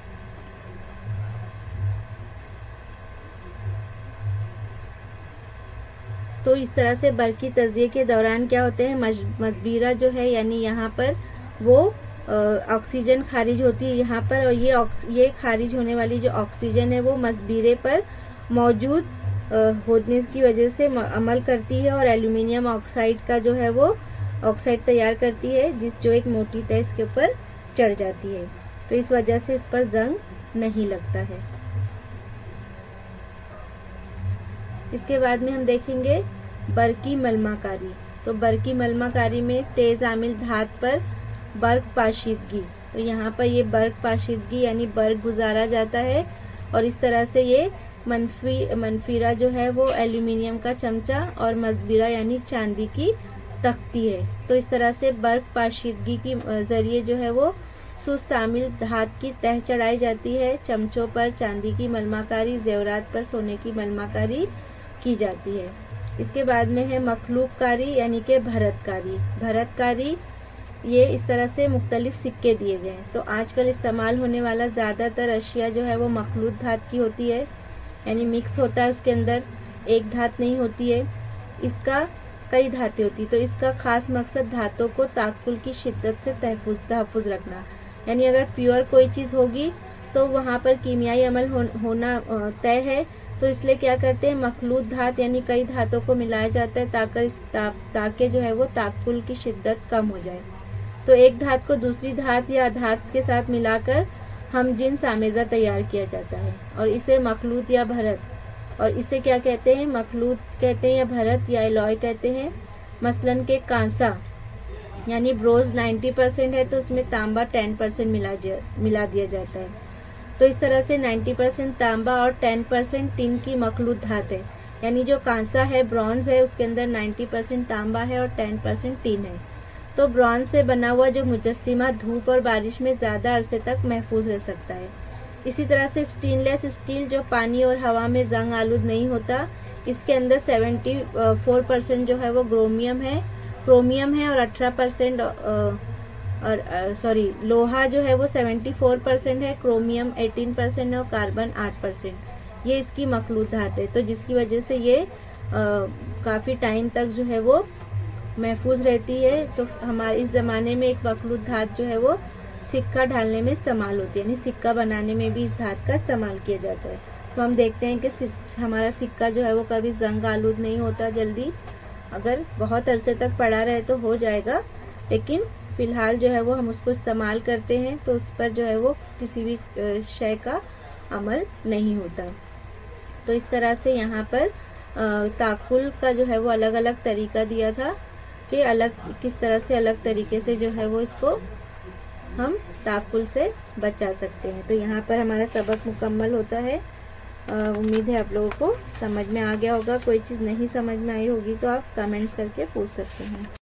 तो इस तरह से बरकी तजिए के दौरान क्या होते हैं, मज, मजबीरा जो है यानी यहाँ पर वो ऑक्सीजन खारिज होती है यहाँ पर और ये ये खारिज होने वाली जो ऑक्सीजन है वो मजबीरे पर मौजूद होने की वजह से अमल करती है और एल्यूमिनियम ऑक्साइड का जो है वो ऑक्साइड तैयार करती है जिस जो एक मोटी तह इसके ऊपर चढ़ जाती है। तो इस वजह से इस पर जंग नहीं लगता है। इसके बाद में हम देखेंगे बरकी मलमाकारी। तो बरकी मलमाकारी में तेज आमिल धात पर बर्क पाशीदगी, तो यहाँ पर ये बर्क पाशीदगी यानी बर्क गुजारा जाता है और इस तरह से ये मनफी मनफीरा जो है वो एल्यूमिनियम का चमचा और मजबीरा यानी चांदी की तख्ती है। तो इस तरह से बर्फ पाशीदगी की जरिए जो है वो सुस्त आमिल धात की तह चढ़ाई जाती है। चमचों पर चांदी की मलमाकारी, जेवरात पर सोने की मलमाकारी की जाती है। इसके बाद में है मखलूककारी यानी कि भरतकारी। भरतकारी ये इस तरह से मुख्तलिफ सिक्के दिए गए हैं। तो आजकल इस्तेमाल होने वाला ज्यादातर अशिया जो है वो मखलूत धात की होती है, यानी मिक्स होता है, उसके अंदर एक धात नहीं होती है, इसका कई धातें होती है। तो इसका खास मकसद धातों को ताकुल की शिद्दत से तहफुज तहफुज रखना, यानी अगर प्योर कोई चीज होगी तो वहां पर कीमियाई अमल हो, होना तय है। तो इसलिए क्या करते हैं, मखलूत धात यानी कई धातों को मिलाया जाता है ताकि ता, ताकि जो है वो ताकुल की शिद्दत कम हो जाए। तो एक धात को दूसरी धात या धात के साथ मिलाकर हम जिन्स आमेजा तैयार किया जाता है और इसे मखलूत या भरत, और इसे क्या कहते हैं, मखलूत कहते हैं या भरत या एलॉय कहते हैं। मसलन के कांसा यानी ब्रोंज नब्बे परसेंट है तो उसमें तांबा दस परसेंट मिला मिला दिया जाता है। तो इस तरह से नब्बे परसेंट तांबा और दस परसेंट टिन की मखलूत धात है, यानी जो कांसा है, ब्रॉन्ज है, उसके अंदर नब्बे परसेंट तांबा है और दस परसेंट टिन है। तो ब्रॉन्ज से बना हुआ जो मुजस्सिमा धूप और बारिश में ज्यादा अरसे तक महफूज रह सकता है। इसी तरह से स्टेनलेस स्टील जो पानी और हवा में जंग आलूद नहीं होता, इसके अंदर चौहत्तर परसेंट जो है वो क्रोमियम है क्रोमियम है और अठारह परसेंट और सॉरी लोहा जो है वो चौहत्तर परसेंट है, क्रोमियम अठारह परसेंट है और कार्बन आठ परसेंट। ये इसकी मखलूत धात है, तो जिसकी वजह से ये आ, काफी टाइम तक जो है वो महफूज रहती है। तो हमारे इस जमाने में एक मखलूत धात जो है वो सिक्का ढालने में इस्तेमाल होती है, यानी सिक्का बनाने में भी इस धात का इस्तेमाल किया जाता है। तो हम देखते हैं कि हमारा सिक्का जो है वो कभी जंग आलूद नहीं होता जल्दी, अगर बहुत अरसे तक पड़ा रहे तो हो जाएगा, लेकिन फिलहाल जो है वो हम उसको इस्तेमाल करते हैं तो उस पर जो है वो किसी भी शय का अमल नहीं होता। तो इस तरह से यहाँ पर ताकुल का जो है वो अलग अलग तरीका दिया था कि अलग किस तरह से अलग तरीके से जो है वो इसको हम ताकुल से बचा सकते हैं। तो यहाँ पर हमारा सबक मुकम्मल होता है। उम्मीद है आप लोगों को समझ में आ गया होगा। कोई चीज़ नहीं समझ में आई होगी तो आप कमेंट्स करके पूछ सकते हैं।